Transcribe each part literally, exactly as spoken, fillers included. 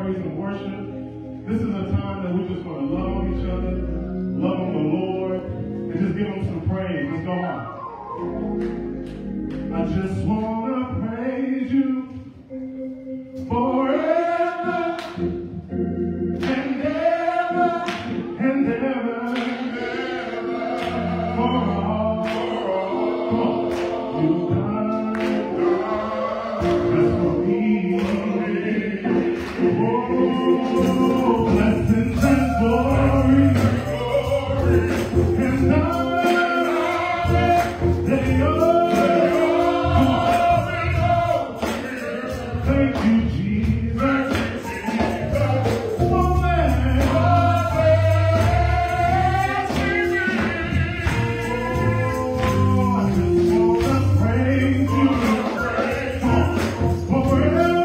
praise and worship. This is a time that we're just going to love on each other, love on the Lord, and just give him some praise. Let's go on. I just want to praise you forever and ever and ever, for all you've done. That's for me. Oh, blessings and glory and honor, they are. Thank you, Jesus. Oh, man. Oh, I just want to praise you forever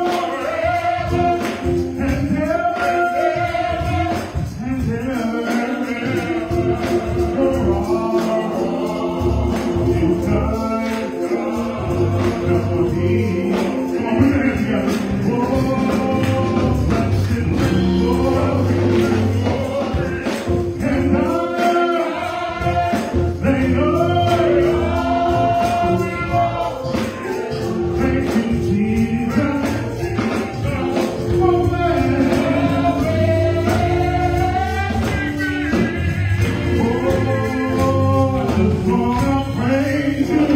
and ever and ever, for all you've done for me. Come on, put your hands together. Oh, blessings and glory and honor, they are. Thank you, Jesus. Oh, man. Oh, I just wanna praise you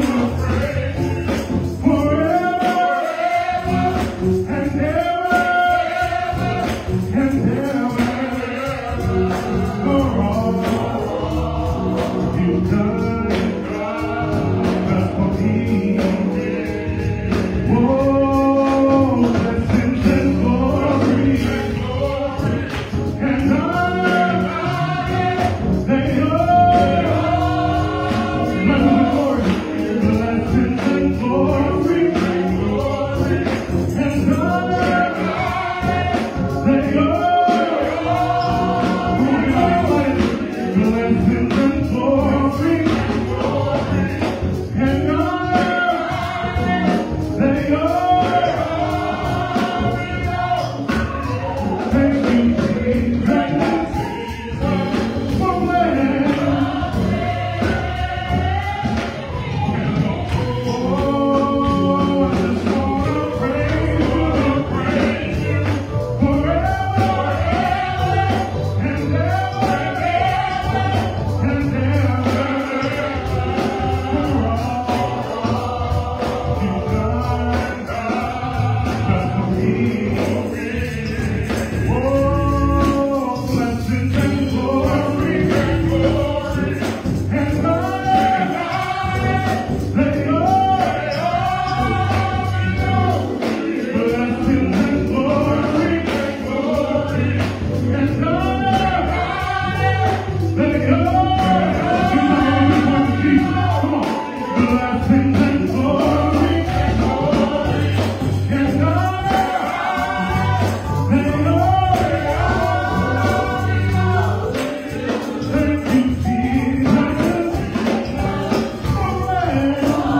forever and ever and ever, for all you've done just for me. Oh, blessings and glory and honor, they are. Blessings and glory and honor, they are. Blessings and glory and honor, they are. Thank you, Jesus. Oh, man. Oh, I just wanna praise you forever and ever and ever, for all you've done just for me. Oh, blessings and glory and honor, they are. Blessings and glory and honor, they are. Come on. Blessings and glory and honor, they are. Thank you, Jesus. Oh, man.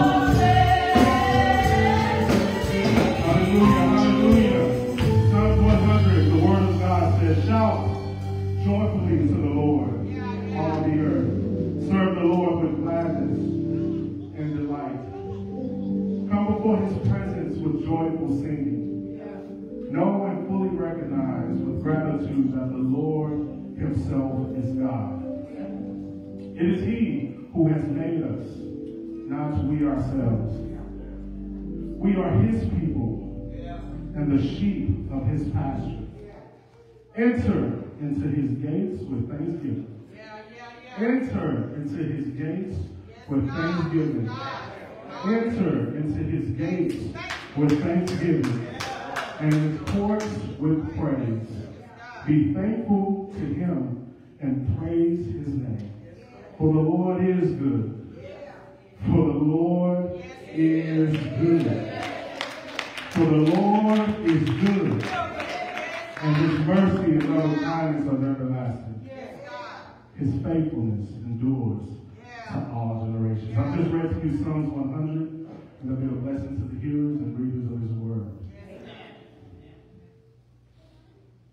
Hallelujah, hallelujah. Psalms one hundred, the word of God says, shout joyfully to the Lord, all the earth. Serve the Lord with gladness and delight. Come before his presence with joyful singing. Know and fully recognize with gratitude that the Lord himself is God. It is he who has made us, not we ourselves. We are his people and the sheep of his pasture. Enter into his gates with thanksgiving. Enter into his gates with thanksgiving. Enter into his gates with thanksgiving and his courts with praise. Be thankful to him and praise his name. For the Lord is good. For the Lord is good. For the Lord is good. And his mercy and loving kindness are everlasting. His faithfulness endures to all generations. I've just read to you Psalms one hundred, and there'll be a blessing to the hearers and readers of his word.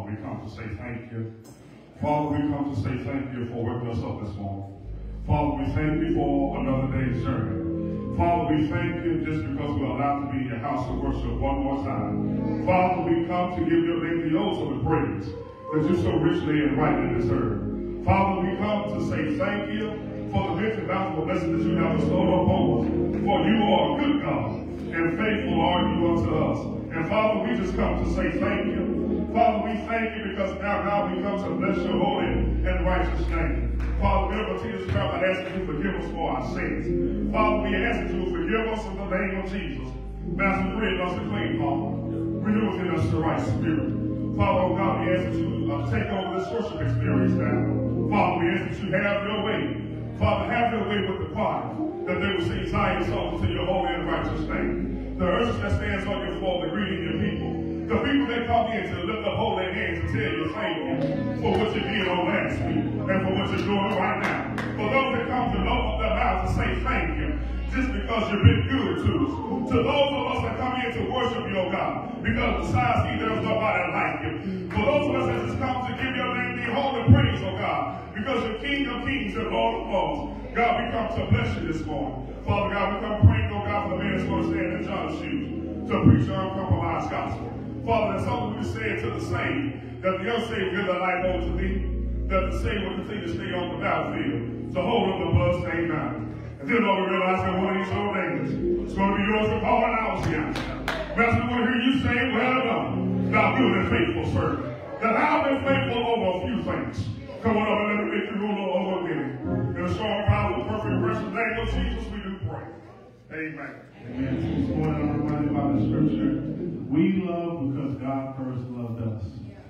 we come to say thank you. Father, we come to say thank you for waking us up this morning. Father, we thank you for another day's journey. Father, we thank you just because we're allowed to be in your house of worship one more time. Father, we come to give your name the ultimate praise that you so richly and rightly deserve. Father, we come to say thank you for the rich and bountiful blessings that you have bestowed upon us. For you are a good God, and faithful are you unto us. And Father, we just come to say thank you. Father, we thank you because now, God, we come to bless your holy and righteous name. Father, we ever teach prayer, I ask that you forgive us for our sins. Father, we ask that you forgive us in the name of Jesus. Master, create us a clean heart. Renew within us the right spirit. Father, oh God, we ask that you uh, take over this worship experience now. Father, we ask that you have your way. Father, have your way with the choir, that they will sing Zion songs to your holy and righteous name. The earth that stands on your floor, the greeting your people. The people that come in to lift up holy hands and tell you thank you for what you did on last week and for what you're doing right now. For those that come to open their mouths and say thank you, just because you've been good to us. To those of us that come in to worship you, oh God, because besides you, there's nobody like you. For those of us that just come to give your name the holy praise, oh God, because you're King of kings and Lord of lords. God, we come to bless you this morning. Father God, we come praying, oh God, for the man that's going to stand in John's shoes to preach the uncompromised gospel. Father, there's something we say to the saved, that the unsaved give their life over to thee, that the saved will continue to stay on the battlefield, to hold up the bloodstained mountain. And then Lord, we realize that one of these old angels is going to be yours for power and hours here. Master, we want to hear you say, well done, thou good and faithful servant, that I've been faithful over a few things. Come on up and let me make you ruler over many. In the strong power of the perfect precious name of Jesus, we do pray. Amen. Amen. This morning I'm reminded by the scripture. We love because God first loved us.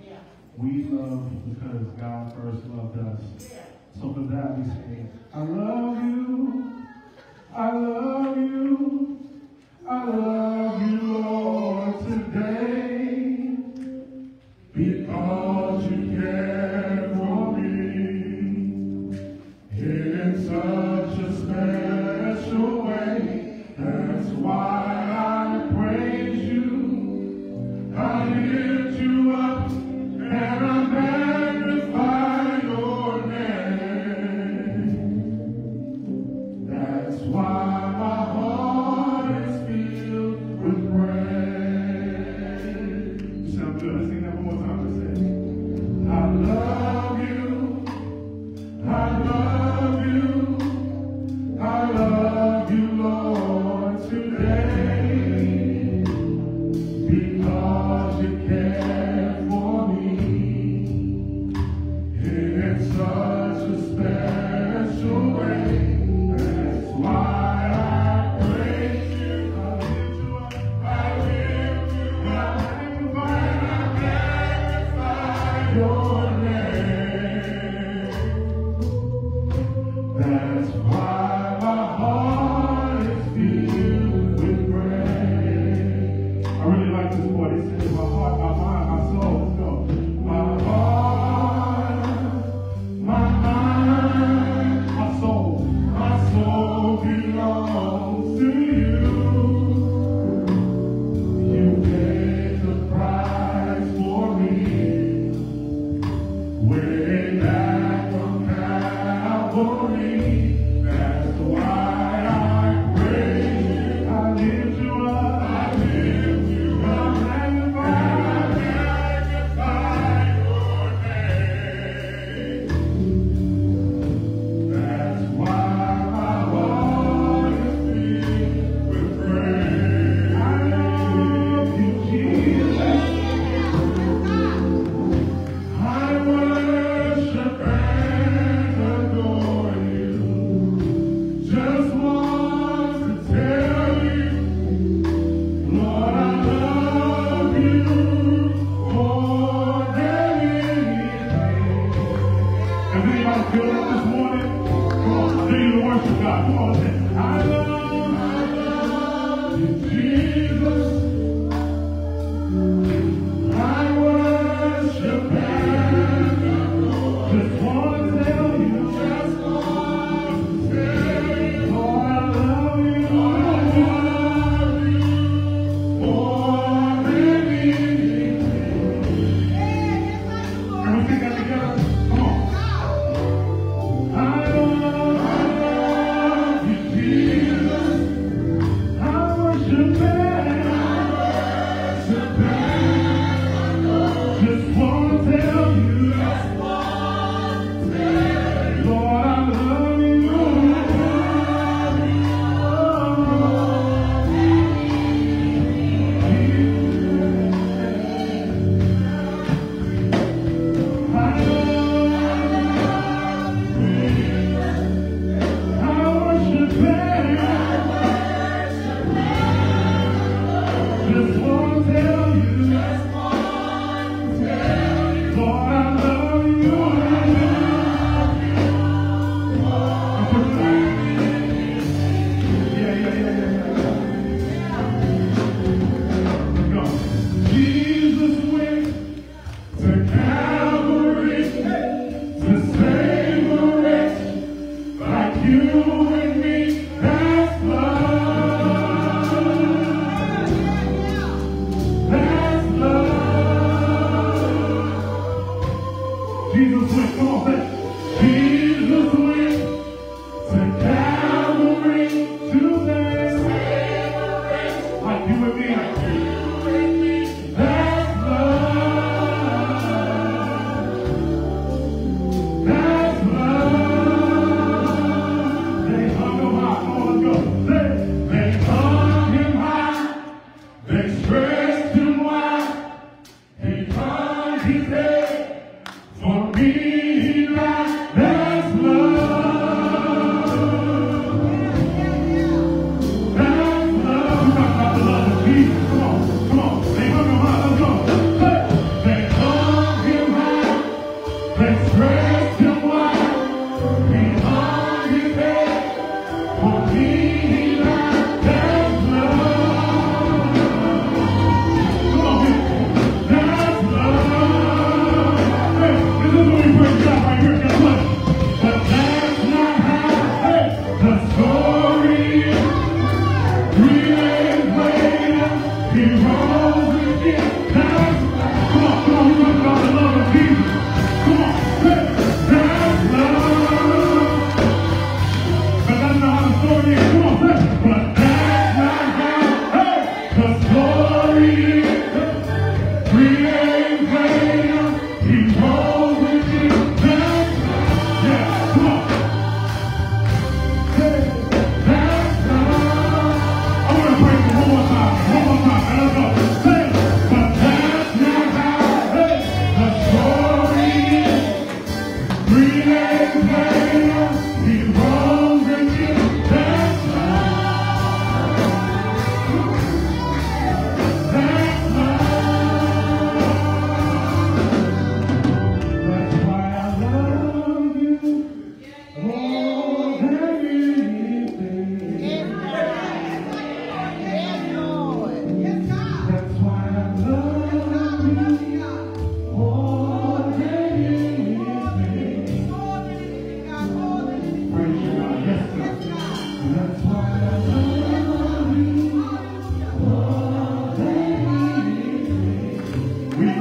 We love because God first loved us. So for that we say, I love you, I love you, I love you, Lord, today, because you care for me in such a special way. That's why I praise you, I lift you up, and I magnify your name. That's why my heart is filled with praise. You sound good. Let's sing that one more time. Let's say, I love you, I love you, I love you, Lord, today, because you care for me in such a special way. That's why I praise you. I lift you up, I lift you up, and I magnify your name.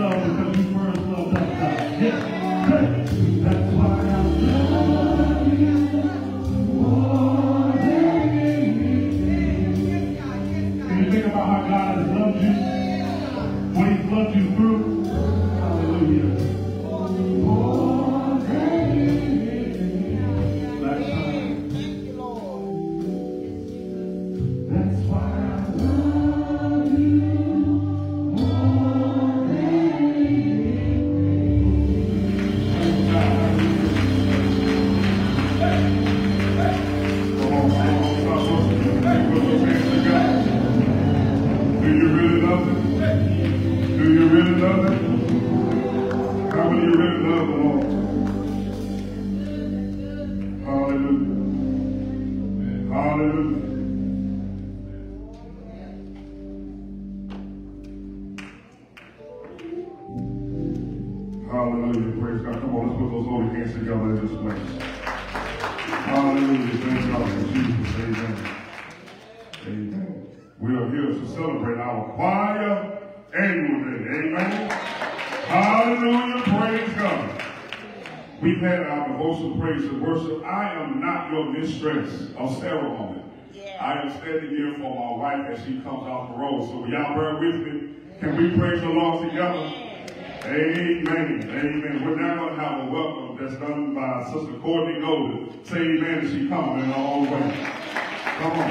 love because you first loved us, God. Yes. That's why I love you more than anything. Can you think about how God has loved you? What He's loved you through? Hallelujah. More than anything. Last time. That's why I love you more than anything. Come on, come on, stop listening. Put those hands together. Do you really love Him? Do you really love Him? How many of you really love the Lord? Hallelujah. Hallelujah. Hallelujah. Praise God. Come on, let's put those holy hands together in this place. Hallelujah. Thank God for Jesus. Amen. Amen. We are here to celebrate our choir annual day. Amen. Hallelujah. Praise God. We've had our devotional praise and worship. I am not your mistress of ceremony. Yeah. I am standing here for my wife as she comes off the road. So will y'all bear with me? Can we praise the Lord together? Amen. Amen. We're now going to have a welcome that's done by Sister Courtney Golden. Say amen as she comes in her own way. Come on.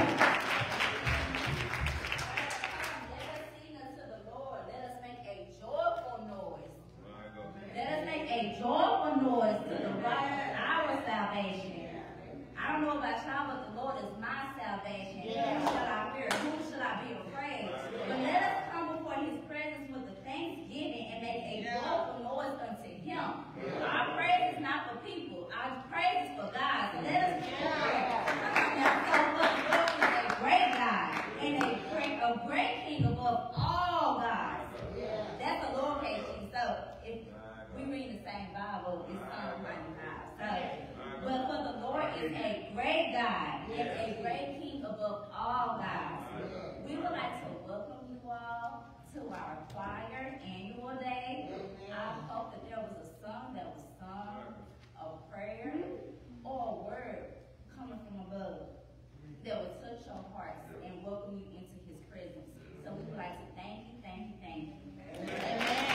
A joyful noise to the rock of our salvation. I don't know about y'all, but the Lord is my salvation. Yeah. Who shall I fear? Who shall I be afraid? But let us come before His presence with the thanksgiving and make a joyful noise unto Him. Our praise is not for people. Our praise is for God. So let us give Him praise. So the Lord is a great God and a great, a great King above all gods. That's a lowercase G. So if we read the same Bible, it's Psalm ninety-five. So, but for the Lord is a great God and a great King above all gods. We would like to welcome you all to our choir annual day. I hope that there was a song that was sung, a prayer, or a word coming from above that would touch your hearts and welcome you into His presence. So we would like to thank you, thank you, thank you. Amen.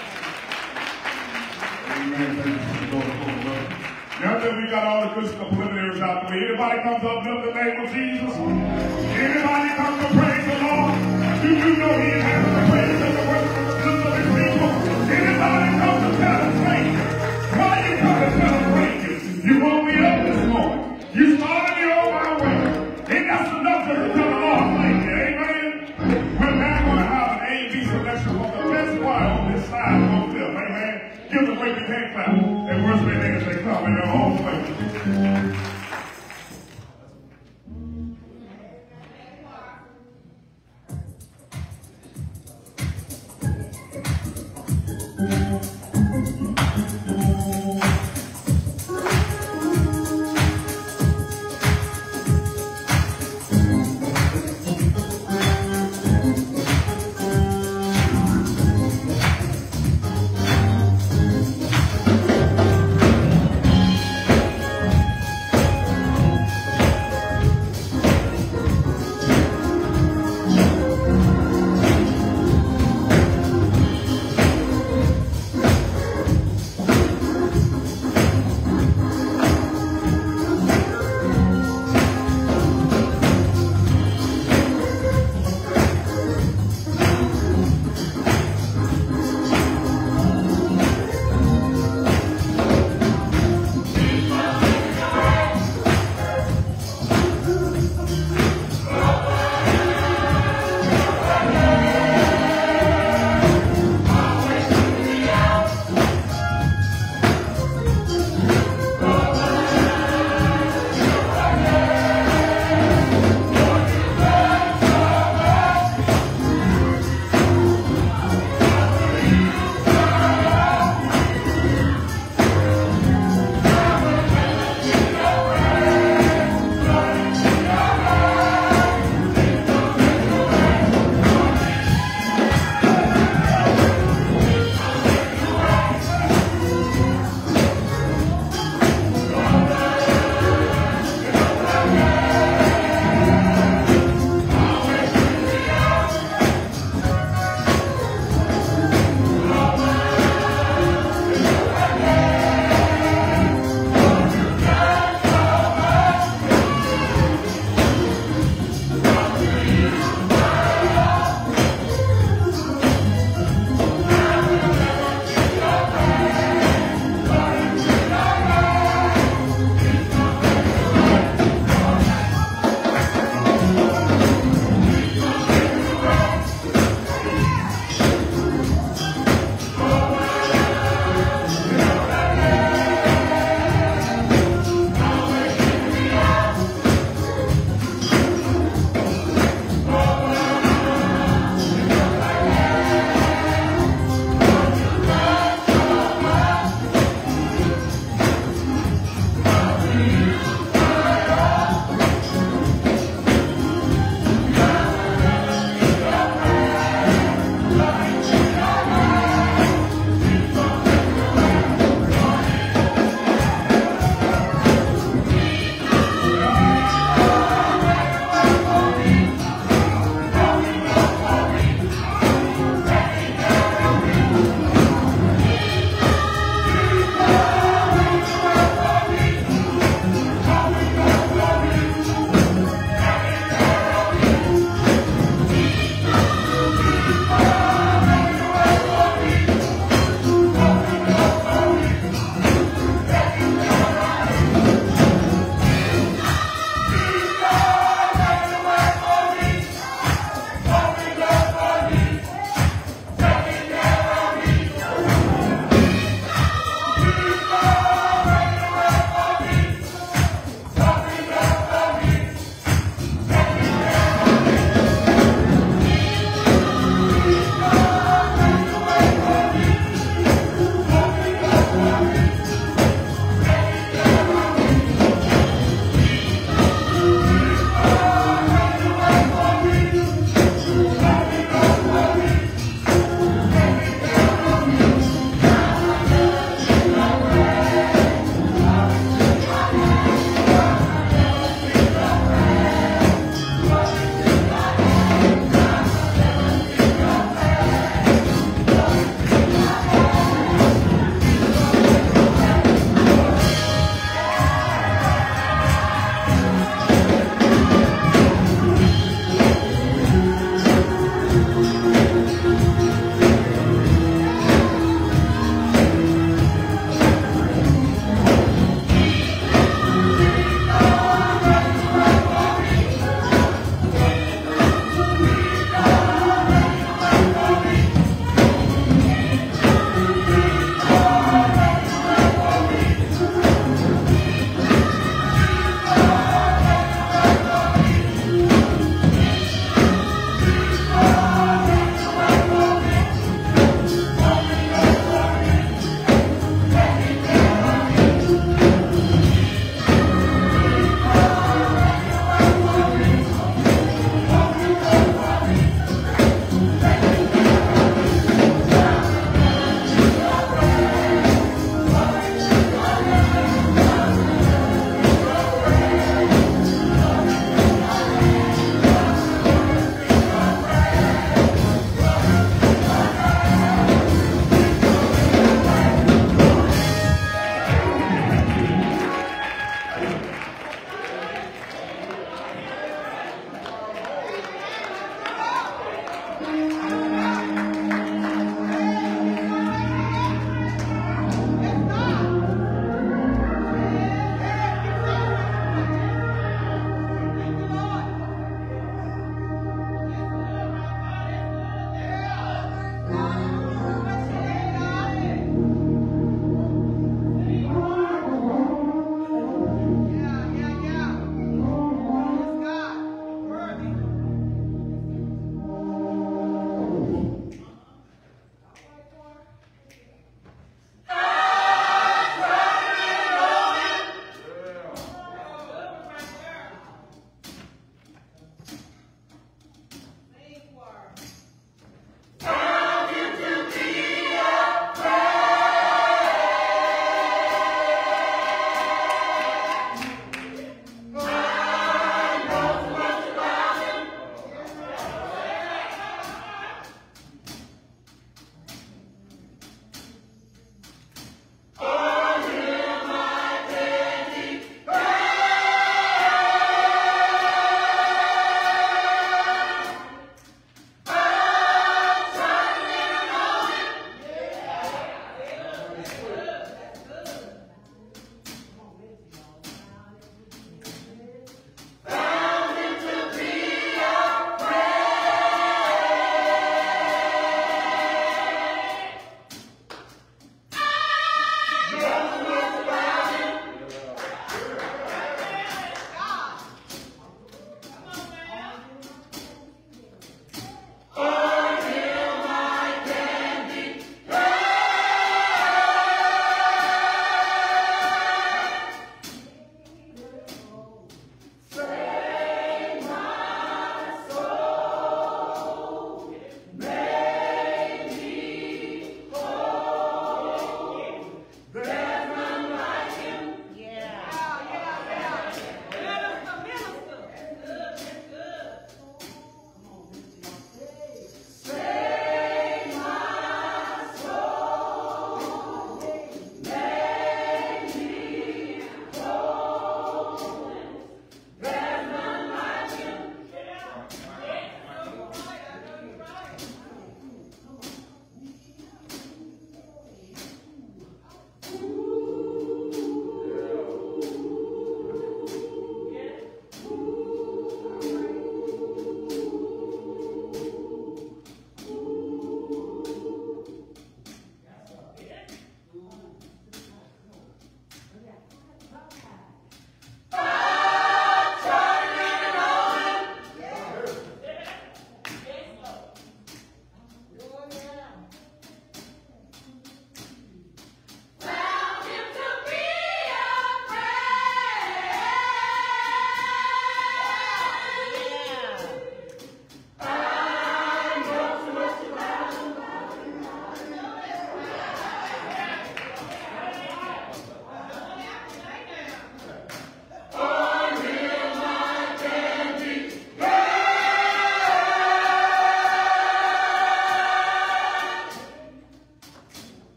Now that we got all the good stuff preliminaries out the way, anybody comes up in the name of Jesus? Anybody comes to praise the Lord? Do you know He inhabits the praise of the worship of His people? Anybody come to celebrate Him? Why you come to celebrate Him? You woke me up this morning. You started me on my way. Ain't that enough just to tell the Lord thank you? Amen? We're now going to have an A and B selection from the best choir on this side of the film. Amen? Give them a great big hand clap and worship their as they come in their own way.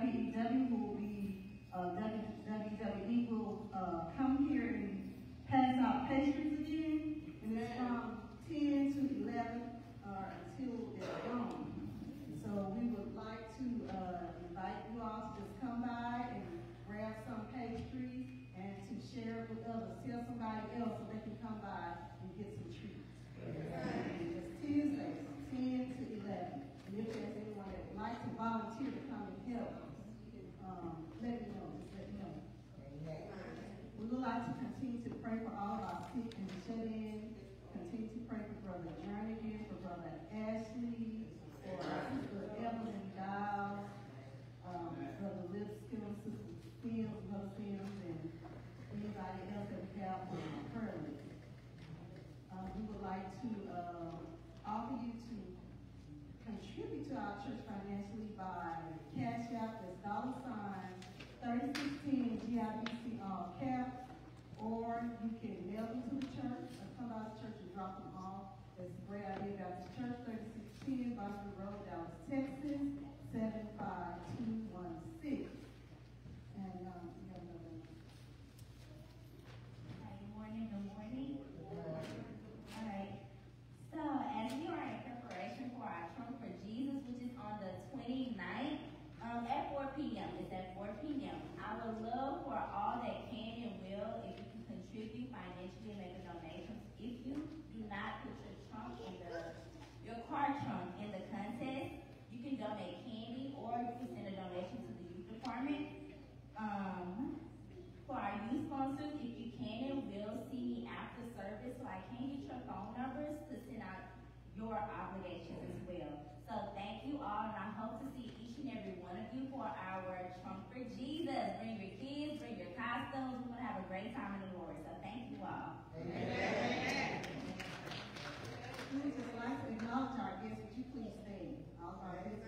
W W will be, uh, W W E will uh, come here and pass out pastries again, and it's from ten to eleven uh, until they're gone. So we would like to uh, invite you all to just come by and grab some pastries and to share it with others. Tell somebody else so they can come by and get some treats. And it's Tuesday from ten to eleven. And if there's anyone that would like to volunteer to come and help, um, let me know. Just let me know. We would like to continue to pray for all of our sick and shut-in. Continue to pray for Brother Jernigan, for Brother Ashley, for Sister Evelyn Giles, um, Brother Lipscomb, Sister Sims, Brother Sims, and anybody else that we have on our prayer list. Um, we would like to uh, offer you to contribute to our church financially by Cash App as dollar sign thirty sixteen G I B C all caps, or you can mail them to the church or come by the church and drop them off. That's a great idea. Baptist Church, thirty sixteen Boston Road, Dallas, Texas, seven five two one six. And um, you have another one. Hi, good morning, good morning. All right. So, as we are in preparation for our Trunk for Jesus, which is on the twenty-ninth, um, at four p m It's at four p m I would love for all that can and will, if you can contribute financially and make a donation. If you do not put your trunk in the, your car trunk in the contest, you can donate candy or you can send a donation to the youth department. Um, for our youth sponsors, if you can and will see me after service so I can get your phone numbers to send out your obligations as well. So thank you all, and I hope to see each and every one of you for our Trunk for Jesus. Bring your kids, bring your costumes. We're going to have a great time in the Lord. So thank you all. Amen. We would just like to acknowledge our guests. Would you please stand? All of our visitors.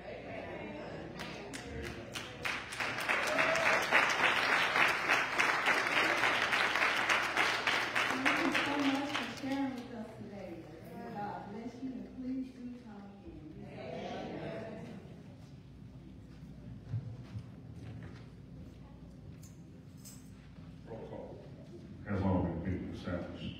Thank you so much for sharing with us today. And God bless you, and please do come again. Roll call has already been established.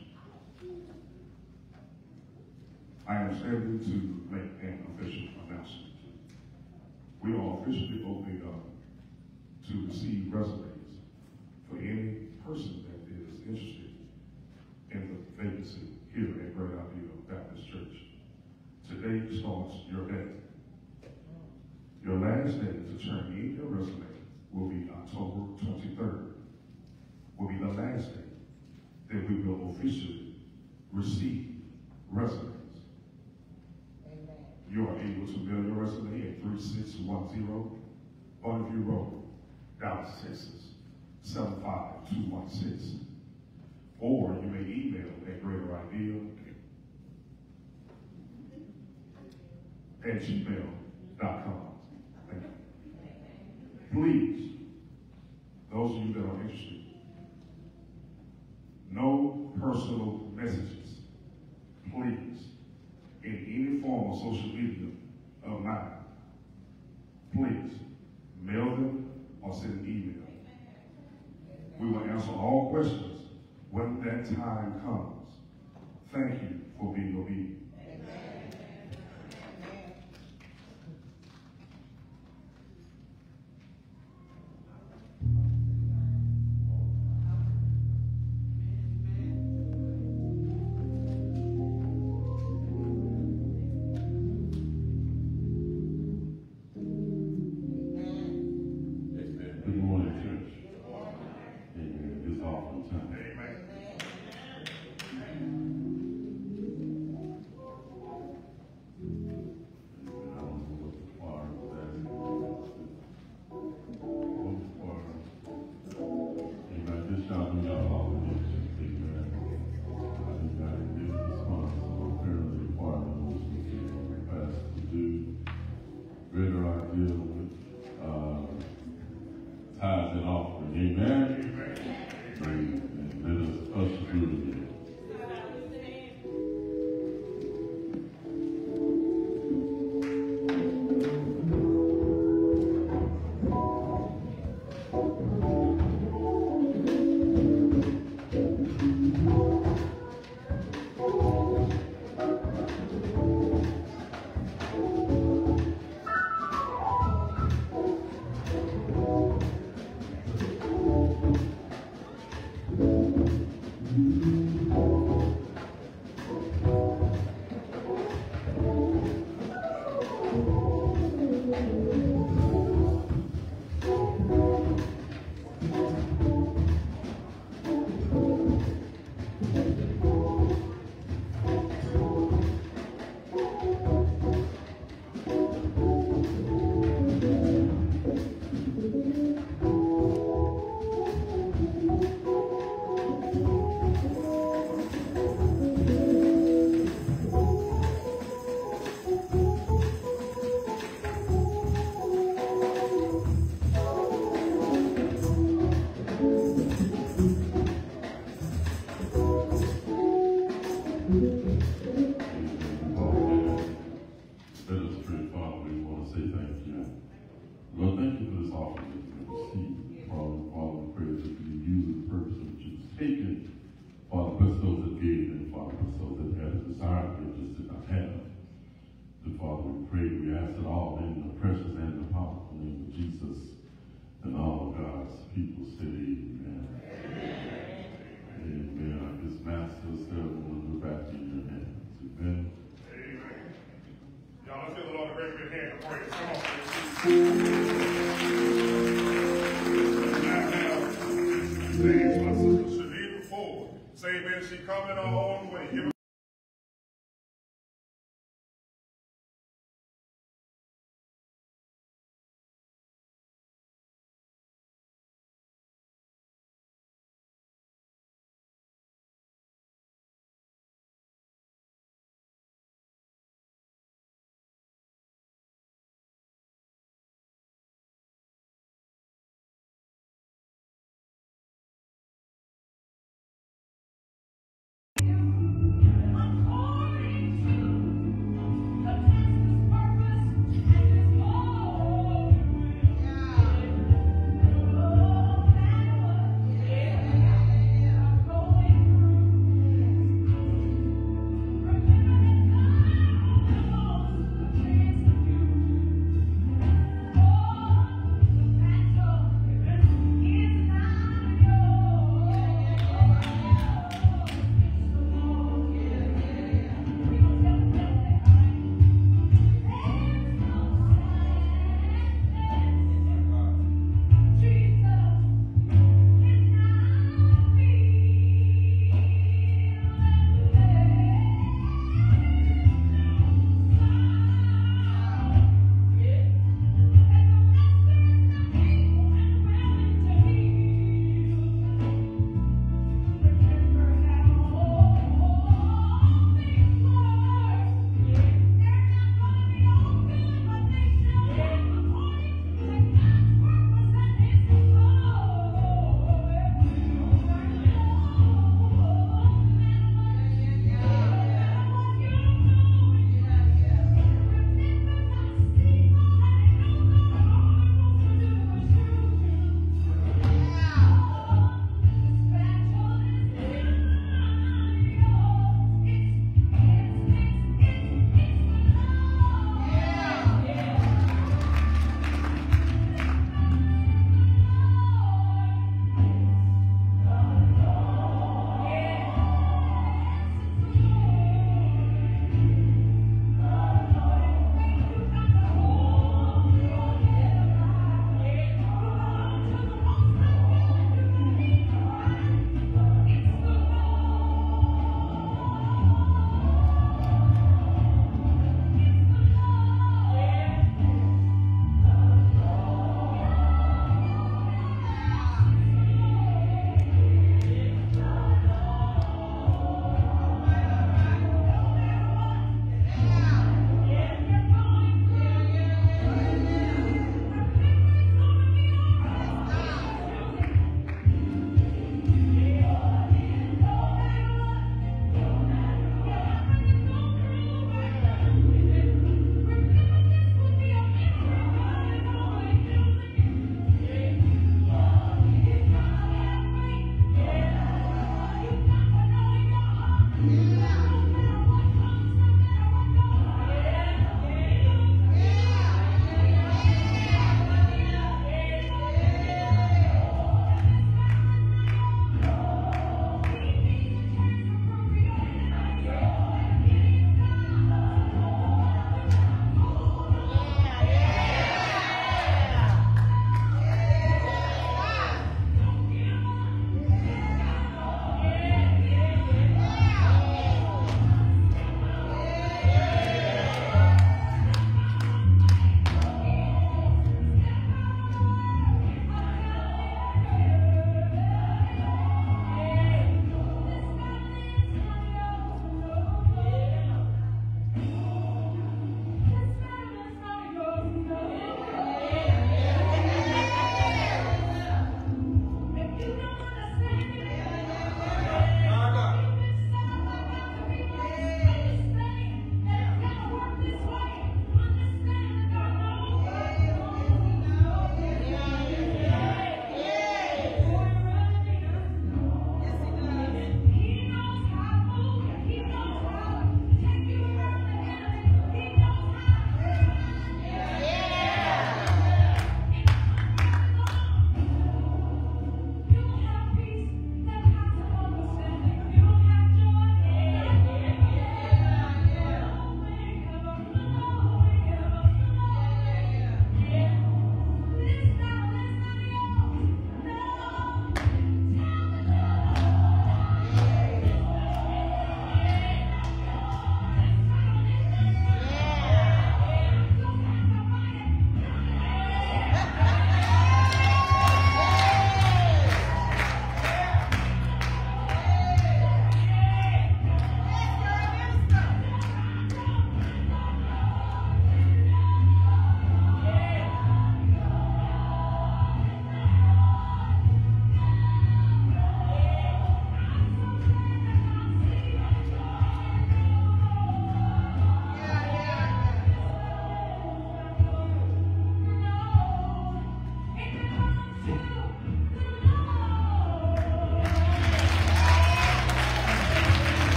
I am standing to make an official announcement. We are officially opening up to receive resumes for any person that is interested in the vacancy here at Great Ideal Baptist Church. Today starts your day. Your last day to turn in your resume will be October twenty-third. Will be the last day that we will officially receive resumes. Amen. You are able to mail your resume at three six one zero Bonneview Road, Dallas, Texas, seven five two one six. Or you may email at greater ideal at gmail dot com. Thank you. Please, those of you that are interested, no personal messages, please, in any form of social media of mine. Please, mail them or send an email. We will answer all questions when that time comes. Thank you for being obedient. Let us pray. Father, we want to say thank you. Lord, thank you for this offering that we received. Father, Father, we pray that you use it the purpose in which it was taken. Father, bless those that gave, and Father, bless those that had a desire to give, just did not have. So, Father, we pray, we ask it all in the precious and the powerful name of Jesus, and all of God's people say amen. Amen. Amen. I guess Master still want to go back to your hands. Amen. Amen. Y'all, let's give the Lord a great big hand of praise. Come on. Now, now, stage my sister Shanita Ford. Say amen. She coming all the way. Give her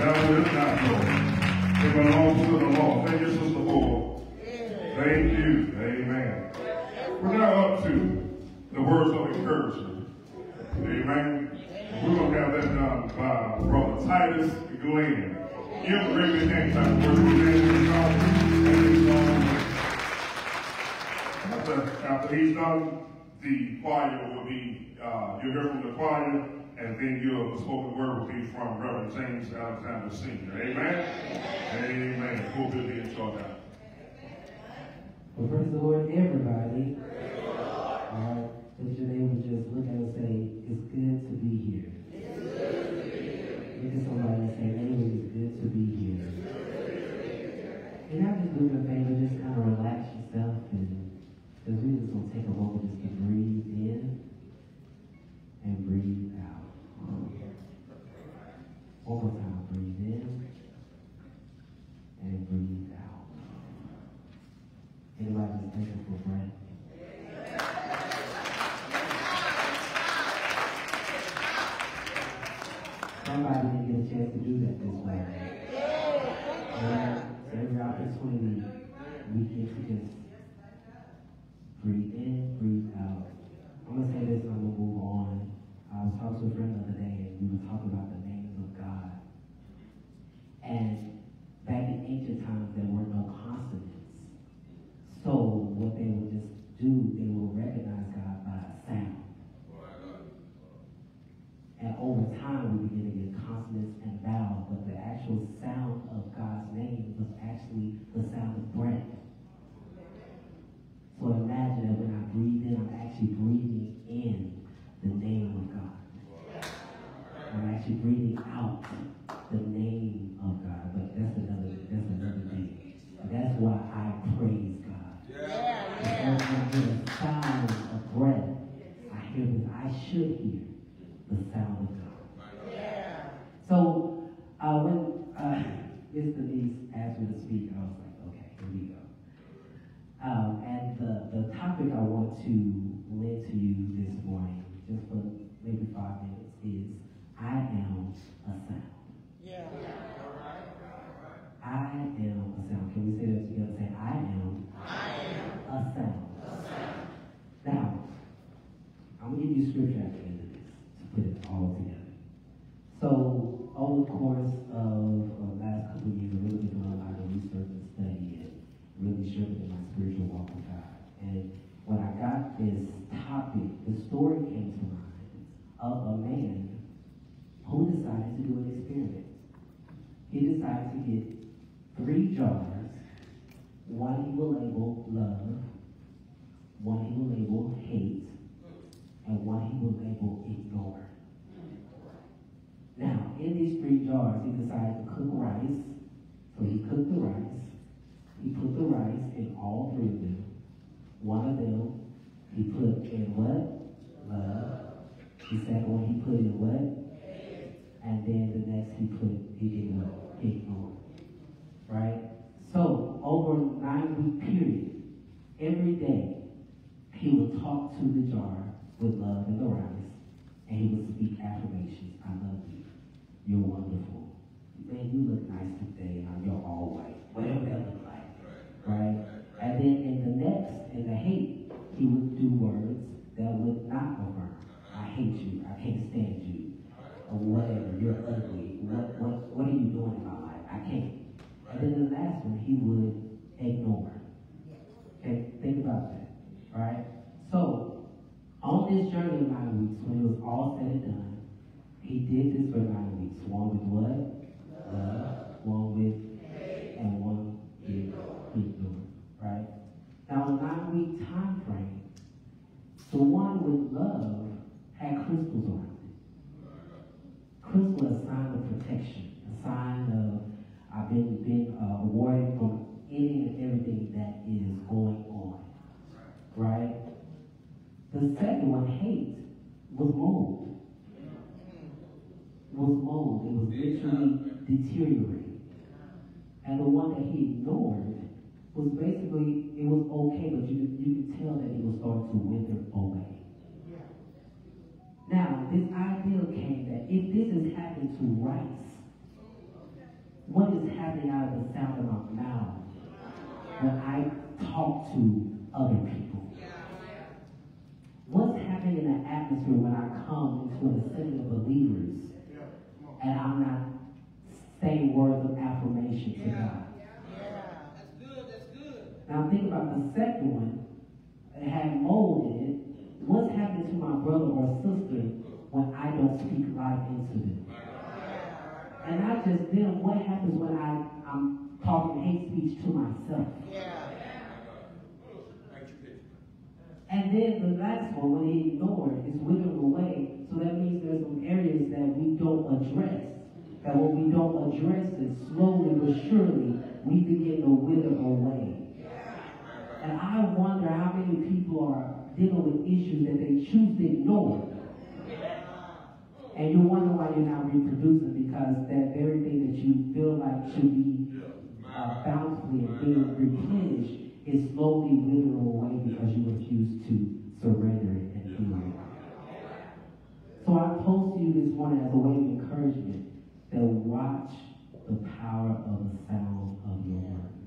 devil is not Lord. It belongs to the Lord. Thank you, Sister Paul. Thank you. Amen. We're now up to the words of encouragement. Amen. We're going to have that done by Brother Titus Glenn. Give a great big hand type of words of encouragement. After, after he's done, the choir will be, uh, you'll hear from the choir, and then your spoken word will be from Reverend James Alexander Senior Amen? Amen. We'll be in short now. Well, praise the Lord, everybody. All right. If your neighbor just look at and say, it's good to be here. Look at somebody and say, neighbor, it's good to be here. And I just do me a favor, just kind of relax yourself, and because we're just going to take a moment just to breathe in and breathe out. One more time, breathe in and breathe out. Anybody just thankful for breath? Somebody didn't get a chance to do that this morning. And so every opportunity we get to just breathe in, breathe out. I'm going to say this and I'm going to move on. I was talking to a friend the other day and we were talking about the names of God. And back in ancient times there were no consonants. So what they would just do, they would recognize God by a sound. And over time, we begin to get consonants and vowels, but the actual sound of God's name was actually the sound of breath. So imagine that when I breathe in, I'm actually breathing in the name of God. I'm actually breathing out the name of God. But that's another, that's another thing. That's why I praise God. Because when I hear the sound of breath, I hear this, I should hear the sound of God. Yeah. So uh, when uh, Miss Denise asked me to speak, I was like, okay, here we go. Um, and the, the topic I want to lend to you this morning, just for maybe five minutes, is I am a sound. Yeah. I am a sound. Can we say that together? Say, I am, I am a sound. A sound. Now, I'm going to give you scripture at the end of this to put it all together. So, over the course of the uh, last couple of years, I've really been doing a lot of research and study and really strengthening my spiritual walk with God. And when I got this topic, the story came to mind of a man who decided to do an experiment. He decided to get three jars. One he will label love, one he will label hate, and one he will label ignore. Now, in these three jars, he decided to cook rice. So he cooked the rice. He put the rice in all three of them. One of them, he put in what? Love. The second one, he put in what? And then the next, he put, he did what? Ignore. Right? So, over a nine-week period, every day, he would talk to the jar with love and the rice, and he would speak affirmations. I love you. You're wonderful. Man, you look nice today. You're all white. Whatever that looks like. Right? And then in the next, in the hate, he would do words that would not affirm. I hate you. I can't stand you. Or whatever. You're ugly. What, what, what are you doing in my life? I can't. And then the last one, he would ignore. Okay? Think about that. Right? So, on this journey of nine weeks, when it was all said and done, he did this for nine weeks. One with what? Love. One with hate. And one with ignore. Right? Now, a nine-week time frame, the one with love had crystals around it. Crystal is a sign of protection, a sign of I've been, been uh, awarded from any and everything that is going on. Right? The second one, hate, was mold. Was mold. It was literally deteriorating. And the one that he ignored was basically, it was okay, but you, you could tell that it was starting to wither away. Now, this idea came that if this has happened to rice, is happening out of the sound of my mouth when I talk to other people? What's happening in the atmosphere when I come into an assembly of believers and I'm not saying words of affirmation to God? That's good, that's good. Now think about the second one that had mold in it. What's happening to my brother or sister when I don't speak life into them? And not just them, what happens when I, I'm talking hate speech to myself? And then the last one, when he ignored, is withering away. So that means there's some areas that we don't address. That when we don't address it, slowly but surely, we begin to wither away. And I wonder how many people are dealing with issues that they choose to ignore. And you wonder why you're not reproducing, because that very thing that you feel like should be uh, bountifully and being replenished is slowly withering away because you refuse to surrender it and do it. So I pose to you this morning as a way of encouragement that watch the power of the sound of your words.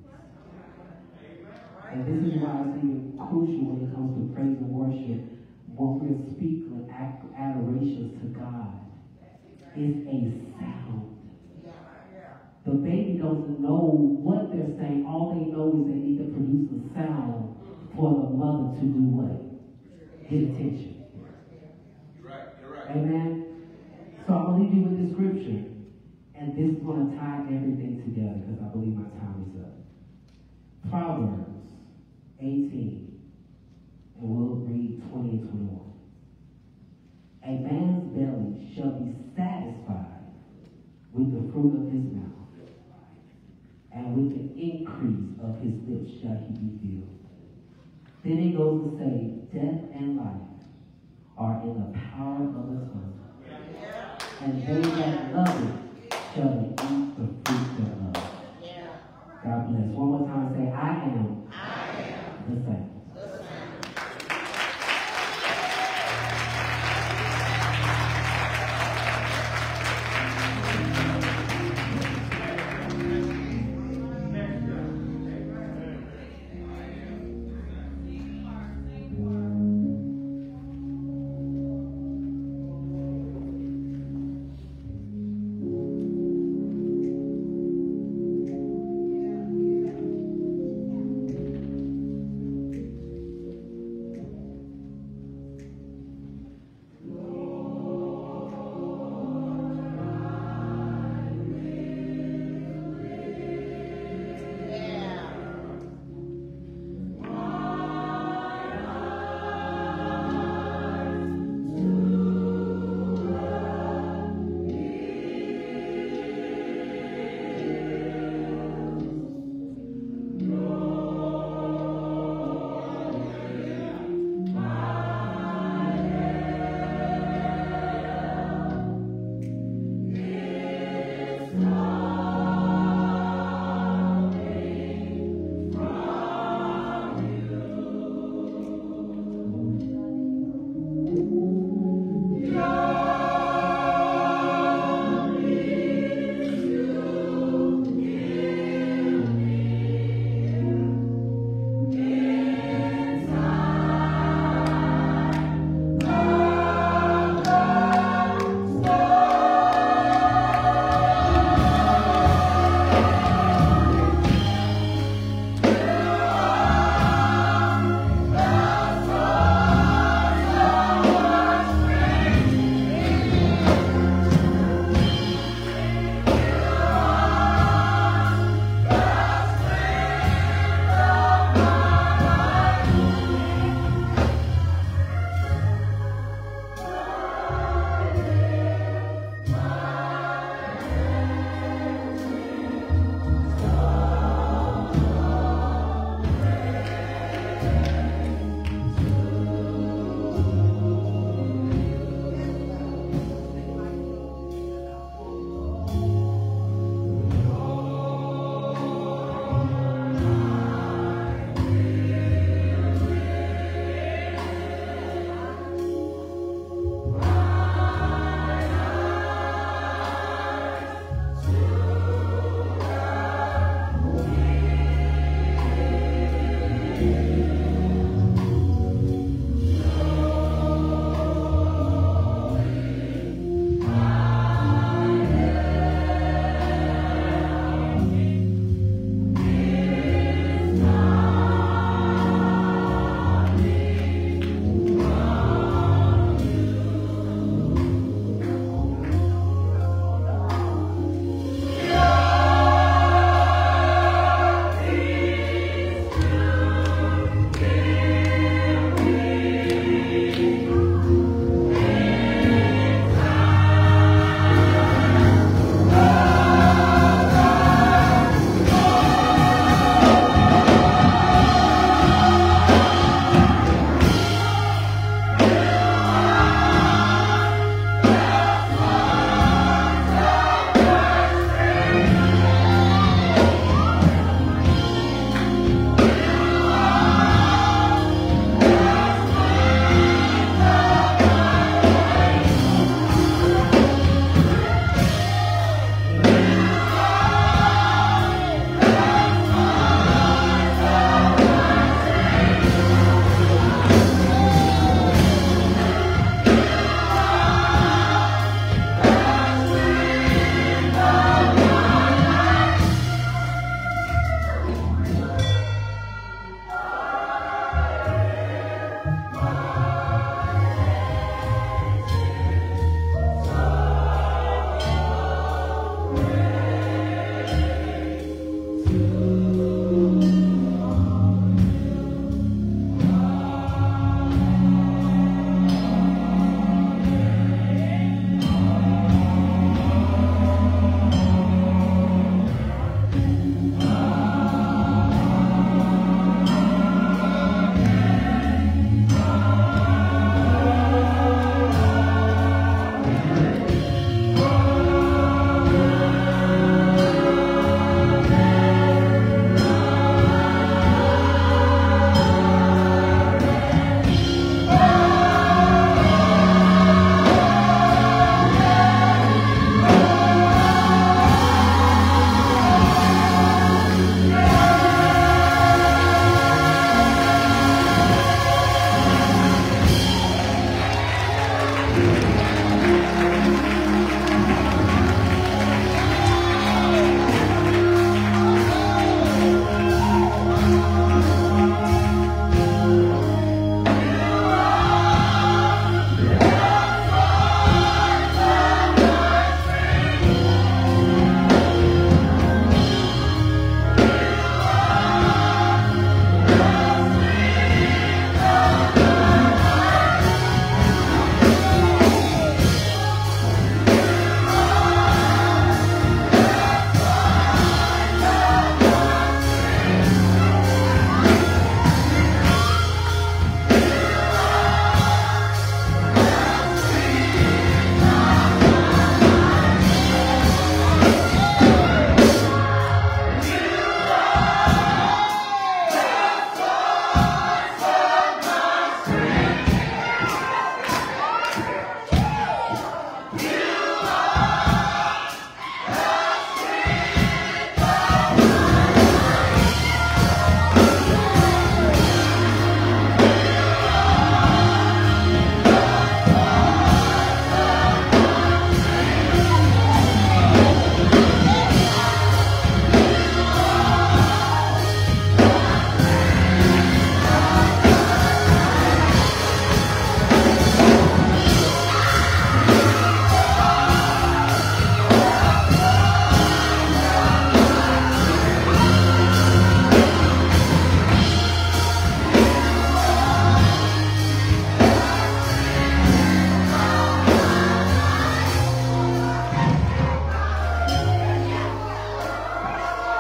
And this is why it's even crucial when it comes to praise and worship. When we're speaking adorations to God, it's a sound. The baby doesn't know what they're saying. All they know is they need to produce a sound for the mother to do what? Get attention. You're right, you're right. Amen? So I'm going to leave you with this scripture. And this is going to tie everything together because I believe my time is up. Proverbs eighteen. And we'll read twenty and twenty-one. A man's belly shall be satisfied with the fruit of his mouth, and with the increase of his lips shall he be filled. Then he goes to say, death and life are in the power of the tongue, and they that love it shall eat the fruit thereof. God bless. One more time, say, I am, I am the same.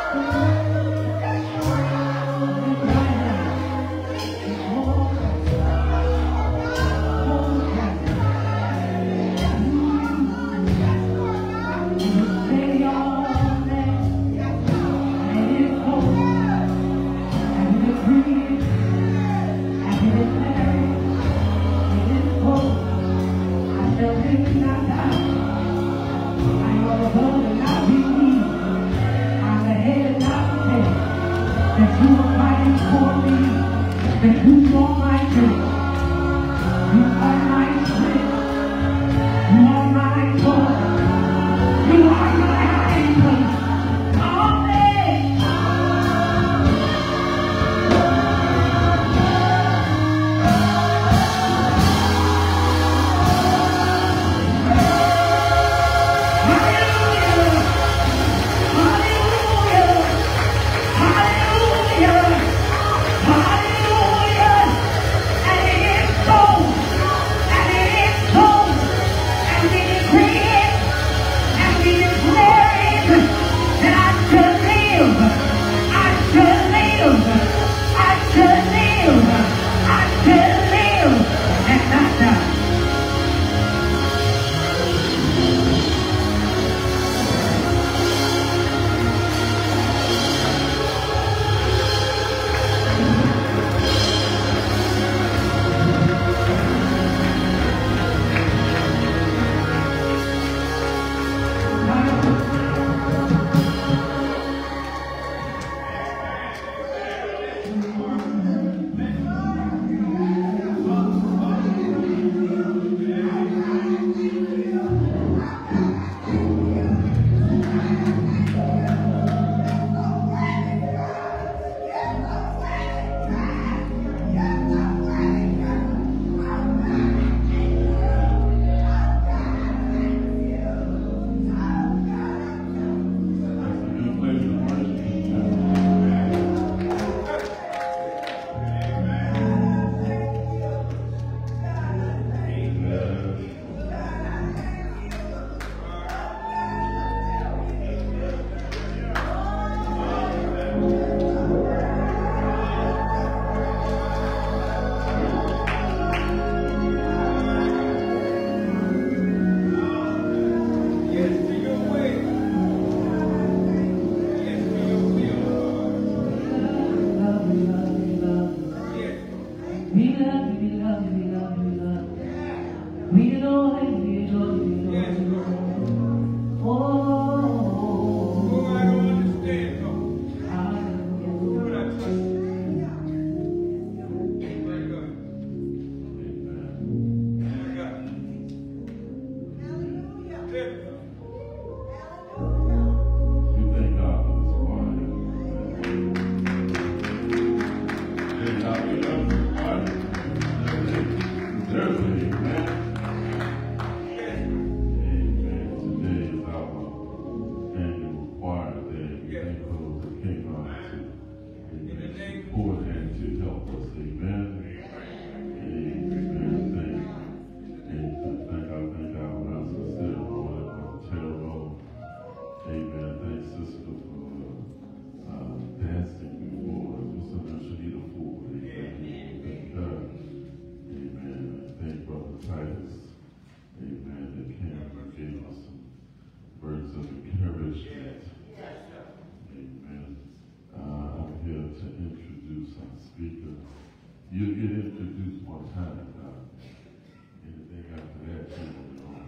You get introduced one time, uh, anything after that, you know.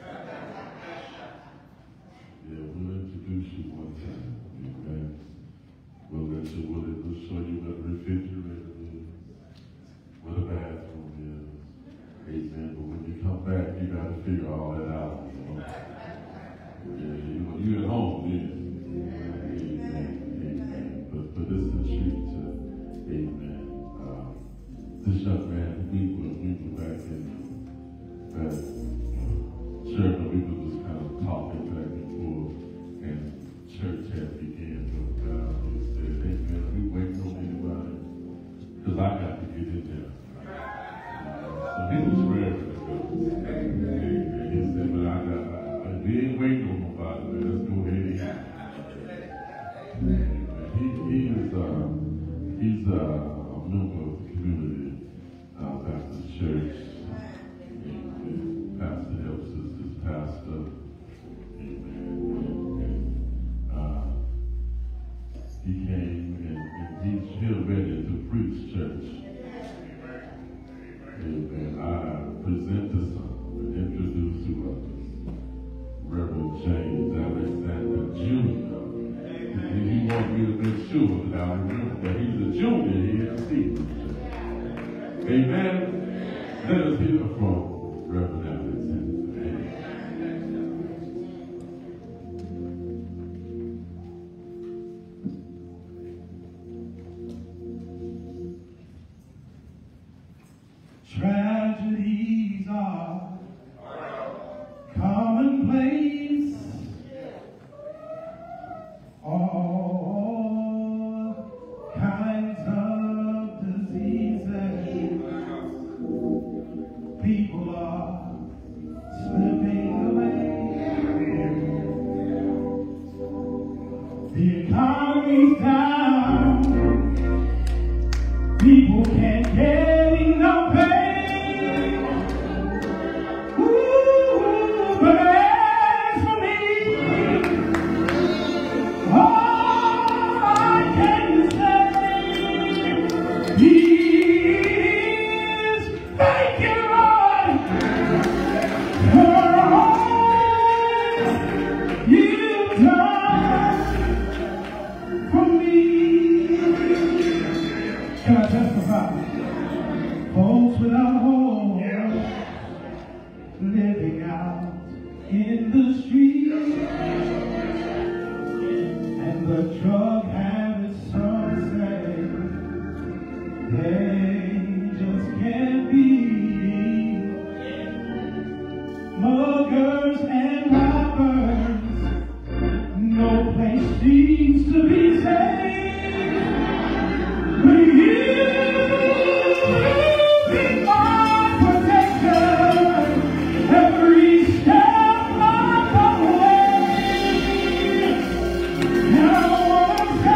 Yeah, we'll introduce you one time, amen. We'll let you, we'll, we'll show you where the refrigerator is, where the bathroom is, amen. But when you come back, you got to figure all that out, you know. Yeah, you know, you at home, yeah. Amen, amen. But, but this is the truth, uh, amen. Uh, This young man, we were, we were back in that church, and we were just kind of talking back and forth, and church had began to go down. He said, hey man, are we waiting on anybody? Because I got to get in there. Uh, so he was ready to go. And he said, but I got, I, I, we ain't waiting on nobody, man. Let's go ahead and eat. uh, he's uh, a member of the community uh, Baptist Church. Amen. Pastor helps us as pastor. Amen. And, uh, he came and, and he's here ready to preach church. Amen. I present to some and introduce to others Reverend James Alexander Junior And he wants me to make sure that I remember that he's a junior here in Stephen. Amen. Let us hear from Reverend Alexander. Amen. Tragedies are commonplace. All kinds of diseases. People are slipping away. The economy's down. People can't get enough pay. Can I testify? Folks without hope, living out in the street, and the drug habits, some say, they just can't be. Muggers and robbers, no place seems to be safe. Now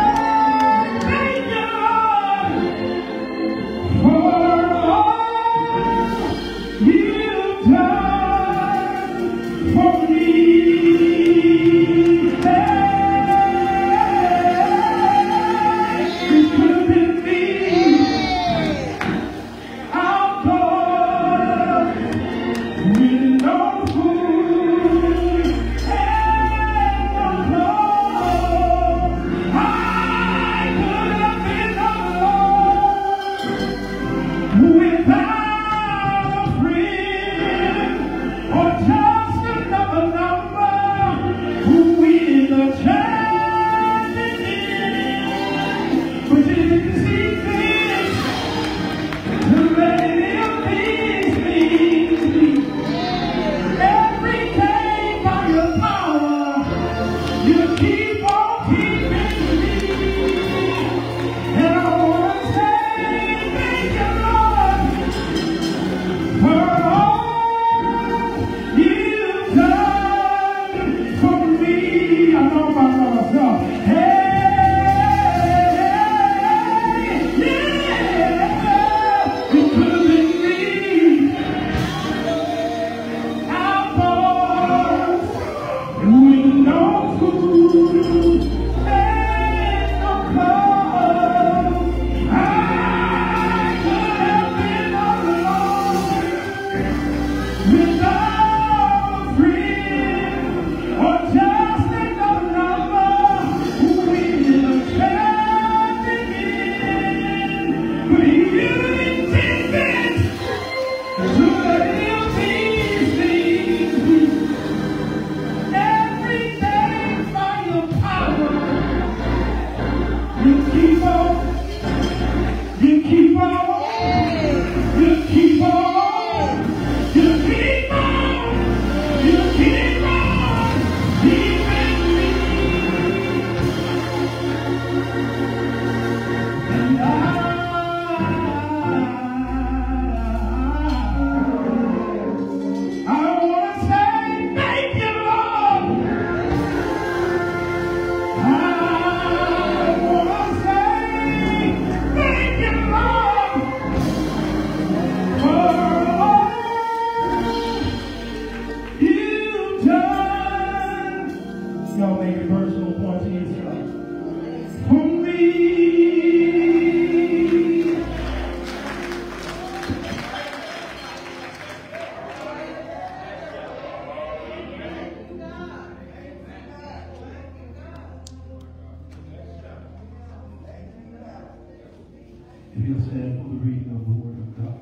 you'll stand for the reading of the Word of God.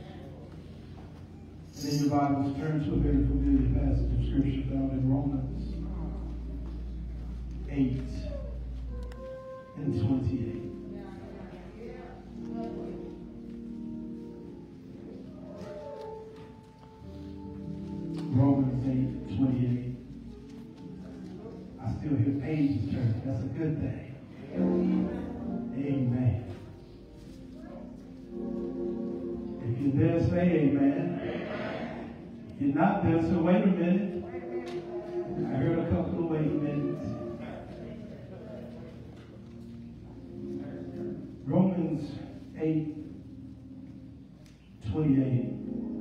And in your Bibles, turn to a very familiar passage of Scripture found in Romans eight and twenty-eight. Romans eight, twenty-eight. I still hear pages turning. That's a good thing. Amen. If you're there, say amen. If you're not there, so wait a minute. I heard a couple of wait minutes. Romans eight, twenty-eight.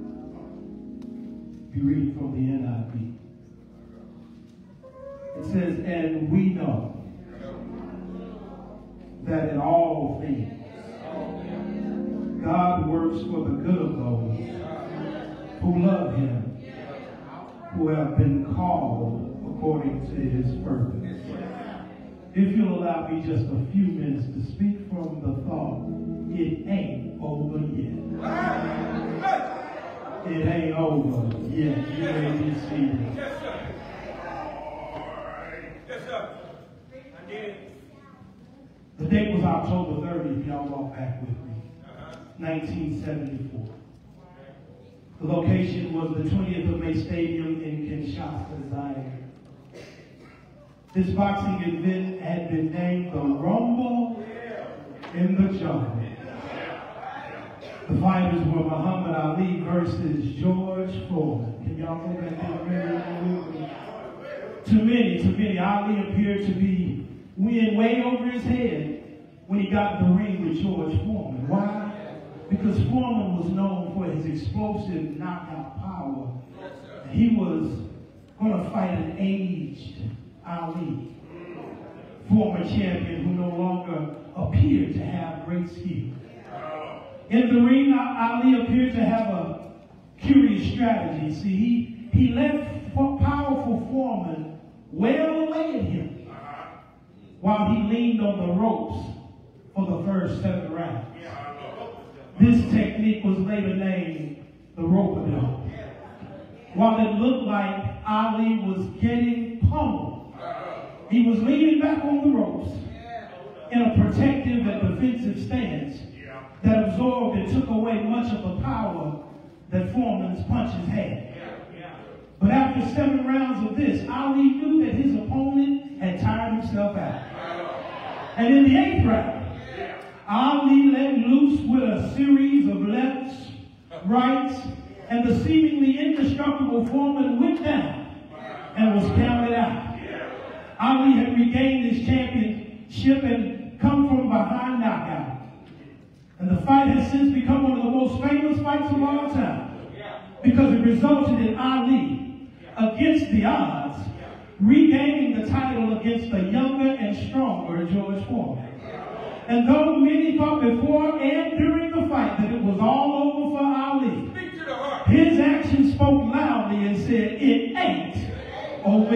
Be reading from the N I V. It says, and we know that in all things God works for the good of those who love him, who have been called according to his purpose. If you'll allow me just a few minutes to speak from the thought, it ain't over yet. It ain't over yet. You may be seated. Yes, sir. Yes, sir. I did. The date was October thirtieth, y'all walk back with me. Uh-huh. nineteen seventy-four. The location was the twentieth of May Stadium in Kinshasa, Zaire. This boxing event had been named the Rumble in the Jungle. The fighters were Muhammad Ali versus George Foreman. Can y'all go back to the memory? To many, to many, Ali appeared to be winning way over his head when he got in the ring with George Foreman. Why? Because Foreman was known for his explosive knockout power. He was going to fight an aged Ali, former champion who no longer appeared to have great skill. In the ring, Ali appeared to have a curious strategy. See, he, he left powerful Foreman well away at him while he leaned on the ropes for the first seven rounds. This technique was later named the rope-a-dope. While it looked like Ali was getting pummeled, he was leaning back on the ropes in a protective and defensive stance that absorbed and took away much of the power that Foreman's punches had. But after seven rounds of this, Ali knew that his opponent had tired himself out. And in the eighth round, Ali let loose with a series of lefts, rights, and the seemingly indestructible Foreman went down and was counted out. Ali had regained his championship and come from behind knockout. And the fight has since become one of the most famous fights of all time because it resulted in Ali, against the odds, regaining the title against the younger and stronger George Foreman. And though many thought before and during the fight that it was all over for Ali, his actions spoke loudly and said, it ain't over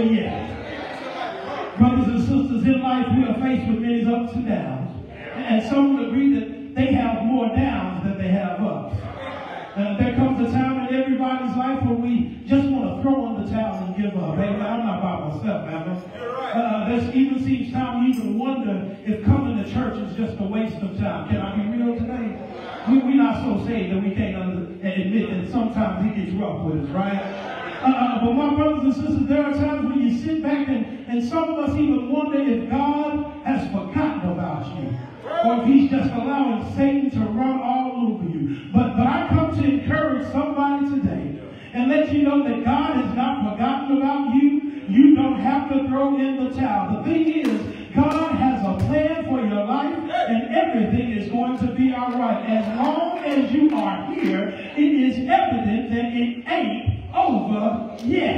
yet. Brothers and sisters, in life we are faced with many ups and downs. And some would agree that they have more downs than they have ups. And there comes a time in everybody's life where we just want to throw in the towel and give up. Hey, I'm not by myself, man. Uh, there even seems time you even wonder if coming to church is just a waste of time. Can I be real today? We, we're not so saved that we can't under, admit that sometimes it gets rough with us, right? Uh, but my brothers and sisters, there are times when you sit back and, and some of us even wonder if God has forgotten about you, or if he's just allowing Satan to run all over you. But, but I come to encourage somebody today and let you know that God has not forgotten about you. You don't have to throw in the towel. The thing is, God has a plan for your life, and everything is going to be all right. As long as you are here, it is evident that it ain't over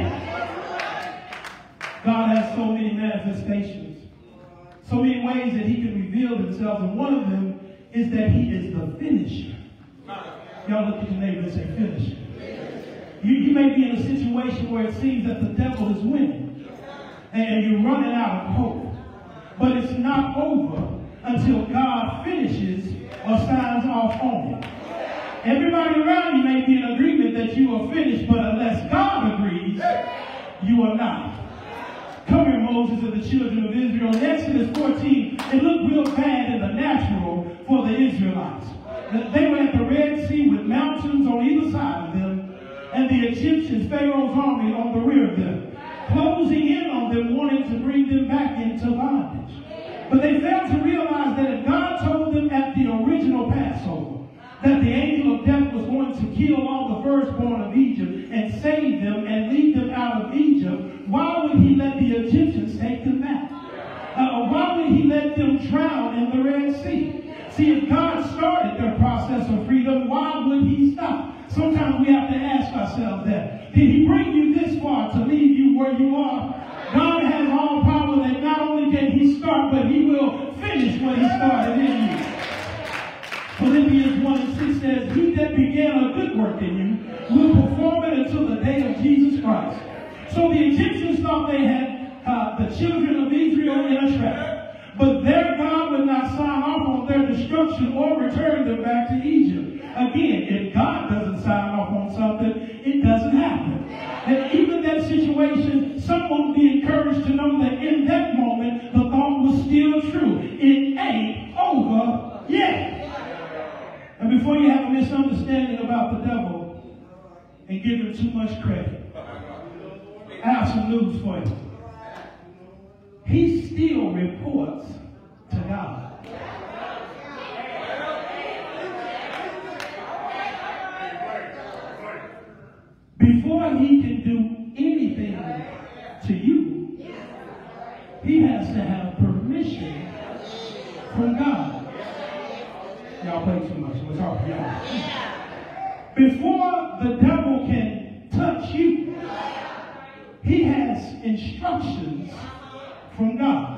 yet. God has so many manifestations, so many ways that he can reveal himself, and one of them is that he is the finisher. Y'all look at your neighbor and say, finisher. You, you may be in a situation where it seems that the devil is winning, and you're running out of hope. But it's not over until God finishes or signs off on it. Everybody around you may be in agreement that you are finished, but unless God agrees, you are not. Come here, Moses and the children of Israel. In Exodus fourteen, it looked real bad in the natural for the Israelites. They were at the Red Sea with mountains on either side of them, and the Egyptians, Pharaoh's army, on the rear of them, closing in on them, wanting to bring them back into bondage. But they failed to realize that if God told them at the original Passover that the angel of death was going to kill all the firstborn of Egypt and save them and lead them out of Egypt, why would he let the Egyptians take them back? Uh, why would he let them drown in the Red Sea? See, if God started their process of freedom, why would he stop? Sometimes we have to ask ourselves that. Did he bring you this far to leave you where you are? God has all power that not only can he start, but he will finish what he started in you. Philippians one and six says, he that began a good work in you will perform it until the day of Jesus Christ. So the Egyptians thought they had uh, the children of Israel in a trap. But their God would not sign off on their destruction or return them back to Egypt. Again, if God doesn't sign off on something, it doesn't happen. And even that situation, someone will be encouraged to know that in that moment, the thought was still true. It ain't over yet. And before you have a misunderstanding about the devil and give him too much credit, I have some news for you. He still reports to God. Before he can do anything to you, he has to have permission from God. Y'all play too much. We're talking y'all. Before the devil can touch you, he has instructions from God.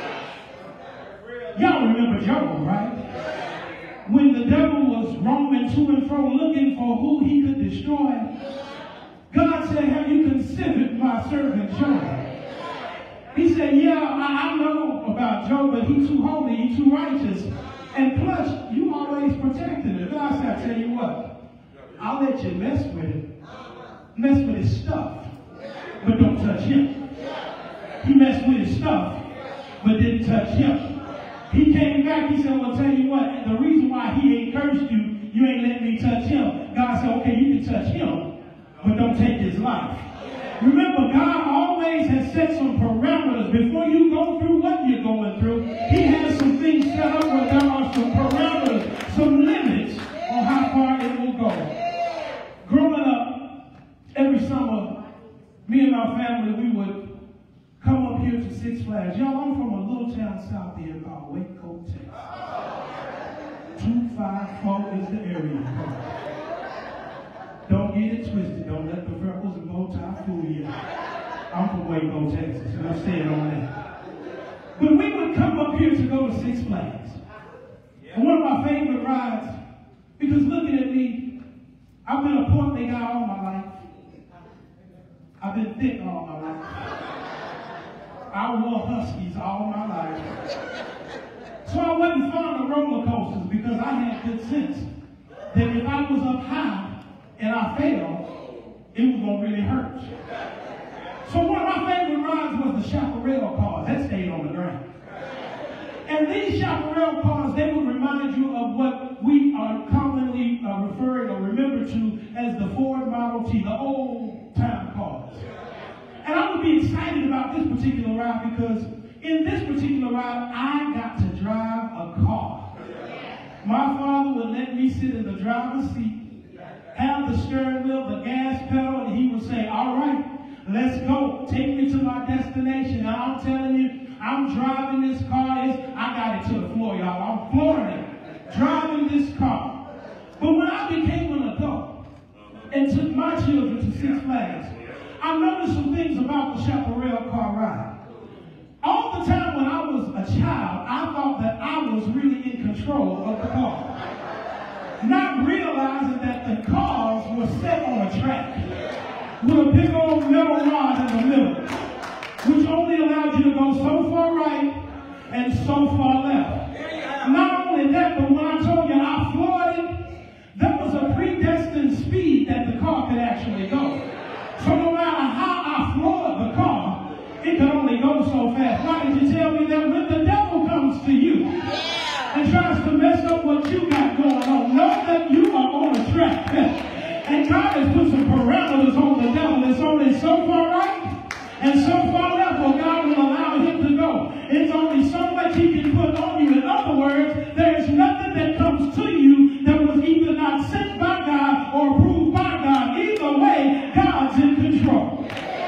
Y'all remember Job, right? When the devil was roaming to and fro looking for who he could destroy, God said, have you considered my servant Job? He said, yeah, I, I know about Job, but he's too holy, he's too righteous. And plus, you always protected him. God said, I tell you what, I'll let you mess with him. Mess with his stuff, but don't touch him. He messed with his stuff, but didn't touch him. He came back, he said, well, tell you what, the reason why he ain't cursed you, you ain't letting me touch him. God said, okay, you can touch him, but don't take his life. Remember, God always has set some parameters. Before you go through what you're going through, he has some things set up where there are some parameters, some limits on how far it will go. Growing up, every summer, me and my family, we would come up here to Six Flags. Y'all, I'm from a little town south here called Waco, Texas. two five four is the area code. Don't get it twisted. Don't let the freckles and bow tie fool you. I'm from Waco, Texas, and I'm staying on that. But we would come up here to go to Six Flags. And one of my favorite rides, because looking at me, I've been a portly guy all my life. I've been thick all my life. I wore Huskies all my life. So I wasn't fond of roller coasters because I had good sense that if I was up high and I fell, it was going to really hurt. So one of my favorite rides was the chaparral cars. That stayed on the ground. And these chaparral cars, they would remind you of what we are commonly uh, referring or remembered to as the Ford Model T, the old time cars. And I would be excited about this particular ride because in this particular ride, I got to drive a car. My father would let me sit in the driver's seat, have the steering wheel, the gas pedal, and he would say, all right, let's go. Take me to my destination. And I'm telling you, I'm driving this car. It's, I got it to the floor, y'all. I'm flooring it, driving this car. But when I became an adult and took my children to Six Flags, I noticed some things about the chaparral car ride. All the time when I was a child, I thought that I was really in control of the car. Not realizing that the cars were set on a track with a big old metal rod in the middle, which only allowed you to go so far right and so far left. Not only that, but when I told you fast. Why did you tell me that? When the devil comes to you yeah. and tries to mess up what you got going on, know that you are on a track. And God has put some parameters on the devil. It's only so far right and so far left where God will allow him to go. It's only so much he can put on you. In other words, there is nothing that comes to you that was either not sent by God or approved by God. Either way, God's in control.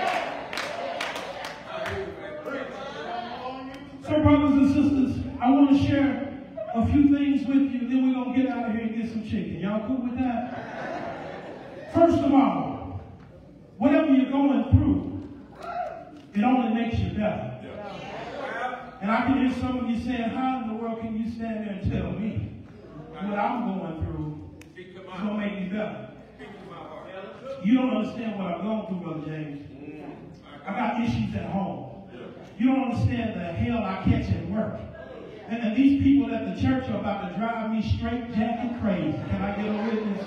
So, brothers and sisters, I want to share a few things with you, then we're going to get out of here and get some chicken. Y'all cool with that? First of all, whatever you're going through, it only makes you better. And I can hear some of you saying, how in the world can you stand there and tell me what I'm going through is going to make me better? You don't understand what I'm going through, Brother James. I got issues at home. You don't understand the hell I catch at work. And, and these people at the church are about to drive me straight jacking crazy. Can I get a witness?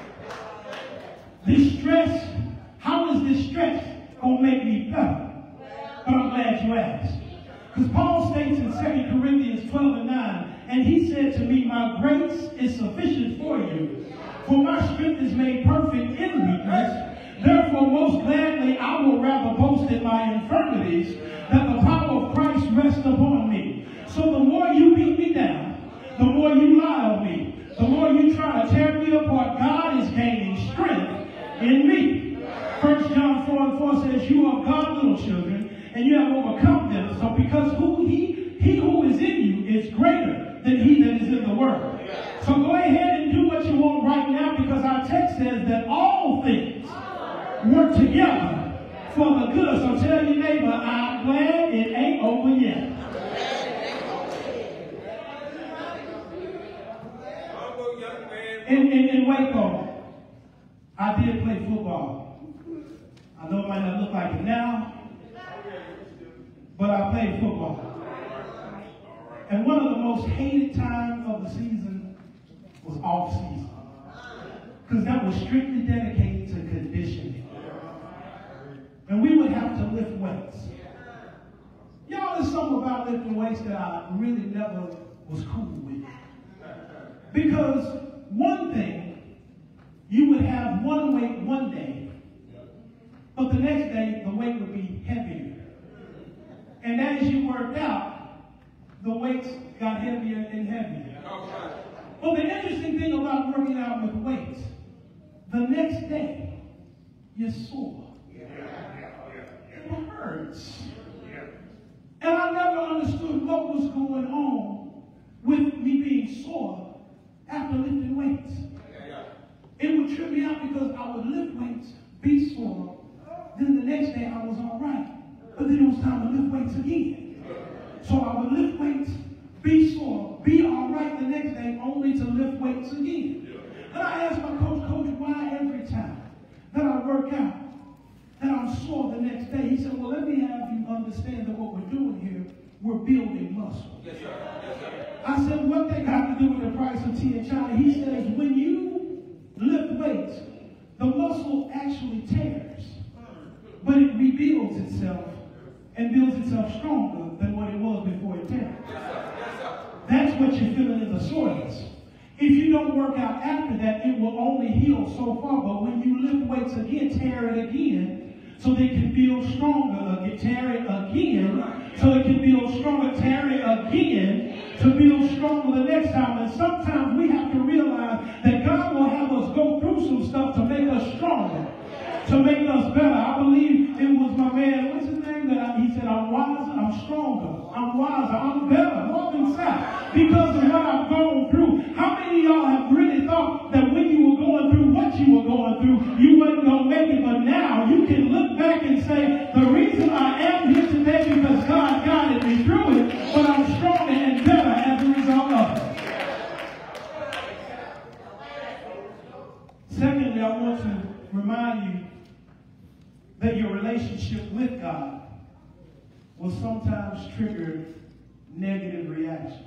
This stress, how is this stress going to make me better? But I'm glad you asked. Because Paul states in Second Corinthians twelve and nine, and he said to me, my grace is sufficient for you, for my strength is made perfect in weakness. Therefore, most gladly, I will rather boast in my infirmities, that the power of Christ rests upon me. So the more you beat me down, the more you lie on me, the more you try to tear me apart, God is gaining strength in me. First John four and four says, you are God's little children, and you have overcome them. So because who he, he who is in you is greater than he that is in the world. So go ahead and do what you want right now, because our text says that all things work together for the good. So tell your neighbor, I'm glad it ain't over yet. In, in, in Waco, I did play football. I know it might not look like it now, but I played football. And one of the most hated times of the season was off season, because that was strictly dedicated to conditioning. And we would have to lift weights. Y'all, there's something about lifting weights that I really never was cool with. Because one thing, you would have one weight one day, but the next day the weight would be heavier. And as you worked out, the weights got heavier and heavier. Well, the interesting thing about working out with weights, the next day, you're sore. It hurts. And I never understood what was going on with me being sore after lifting weights. It would trip me out because I would lift weights, be sore, then the next day I was all right. But then it was time to lift weights again. So I would lift weights, be sore, be all right the next day, only to lift weights again. And I asked my coach, Coach, why every time that I work out, that I'm sore the next day? He said, well, let me have you understand that what we're doing here, we're building muscle. Yes, sir. Yes, sir. I said, what they got to do with the price of tea in China? He says, when you lift weights, the muscle actually tears, but it rebuilds itself and builds itself stronger than what it was before it tears. That's what you're feeling in the soreness. If you don't work out after that, it will only heal so far. But when you lift weights again, tear it again, so they can build stronger. Again, tear it again, so it can build stronger. Tear it again, to build stronger the next time. And sometimes we have to realize that God will have us go through some stuff to make us stronger, to make us better. I believe it was my man, what's his name? That I, he said, I'm wiser, I'm stronger, I'm wiser, I'm better, more than that, because of what I've gone through. How many of y'all have really thought that when you were going through what you were going through, you wasn't going to make it, but now you can look back and say, the reason I am here today is because God guided me through it, but I'm stronger and better as a result of it. Secondly, I want to remind you that your relationship with God will sometimes trigger negative reactions.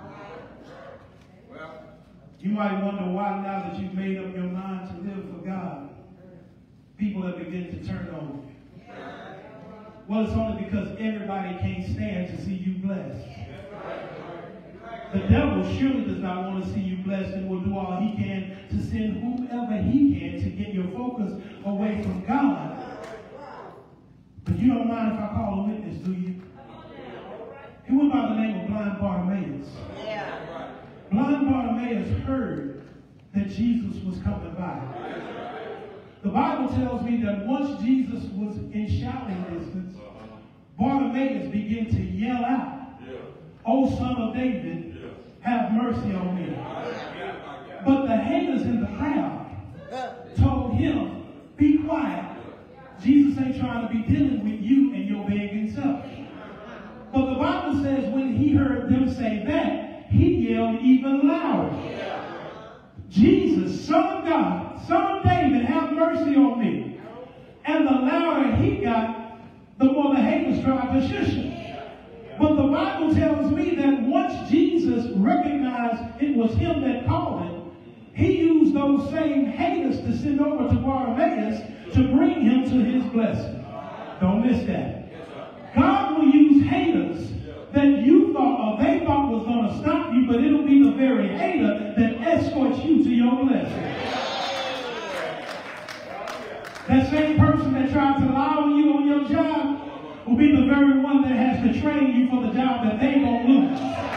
You might wonder why, now that you've made up your mind to live for God, people have begun to turn on you. Well, it's only because everybody can't stand to see you blessed. The devil surely does not want to see you blessed and will do all he can to send whomever he can to get your focus away from God. But you don't mind if I call a witness, do you? He went by the name of Blind Bartimaeus. Blind Bartimaeus heard that Jesus was coming by. The Bible tells me that once Jesus was in shouting distance, Bartimaeus began to yell out, "O Son of David, have mercy on me." But the haters in the crowd told him, "Be quiet. Jesus ain't trying to be dealing with you and your begging self." But the Bible says when he heard them say that, he yelled even louder. "Jesus, Son of God, Son of David, have mercy on me." And the louder he got, the more the haters tried to shush him. But the Bible tells me that once Jesus recognized it was him that called him, he used those same haters to send over to Bartimaeus to bring him to his blessing. Don't miss that. God will use haters that you thought or they thought was going to stop you, but it'll be the very hater that escorts you to your blessing. That same person that tried to lie on you on your job will be the very one that has to train you for the job that they gonna lose.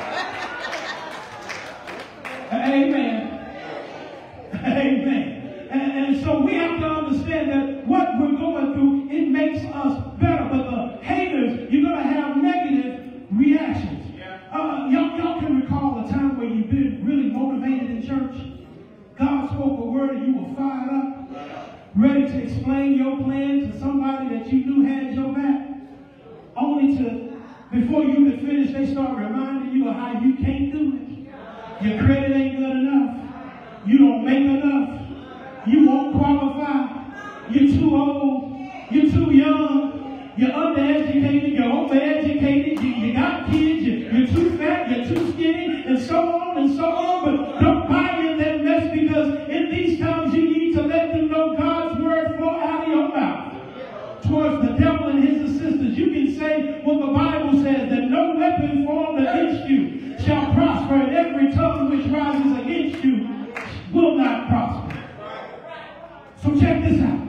Amen. Amen. And, and so we have to understand that what we're going through, it makes us better. But the haters, you're going to have negative reactions. Uh, y'all, y'all can recall a time where you've been really motivated in church. God spoke a word and you were fired up, ready to explain your plan to somebody that you knew had your back. Only to, before you could finish, they start reminding you of how you can't do it. Your credit ain't good enough. You don't make enough. You won't qualify. You're too old. You're too young. You're undereducated. You're overeducated. You, you got kids. You, you're too fat. You're too skinny. And so on and so on. But don't buy in that mess, because in these times you need to let them know God's word flow out of your mouth towards the devil and his assistants. You can say what the Bible says, that no weapon formed against you shall prosper, and every tongue which rises against you will not prosper. So check this out.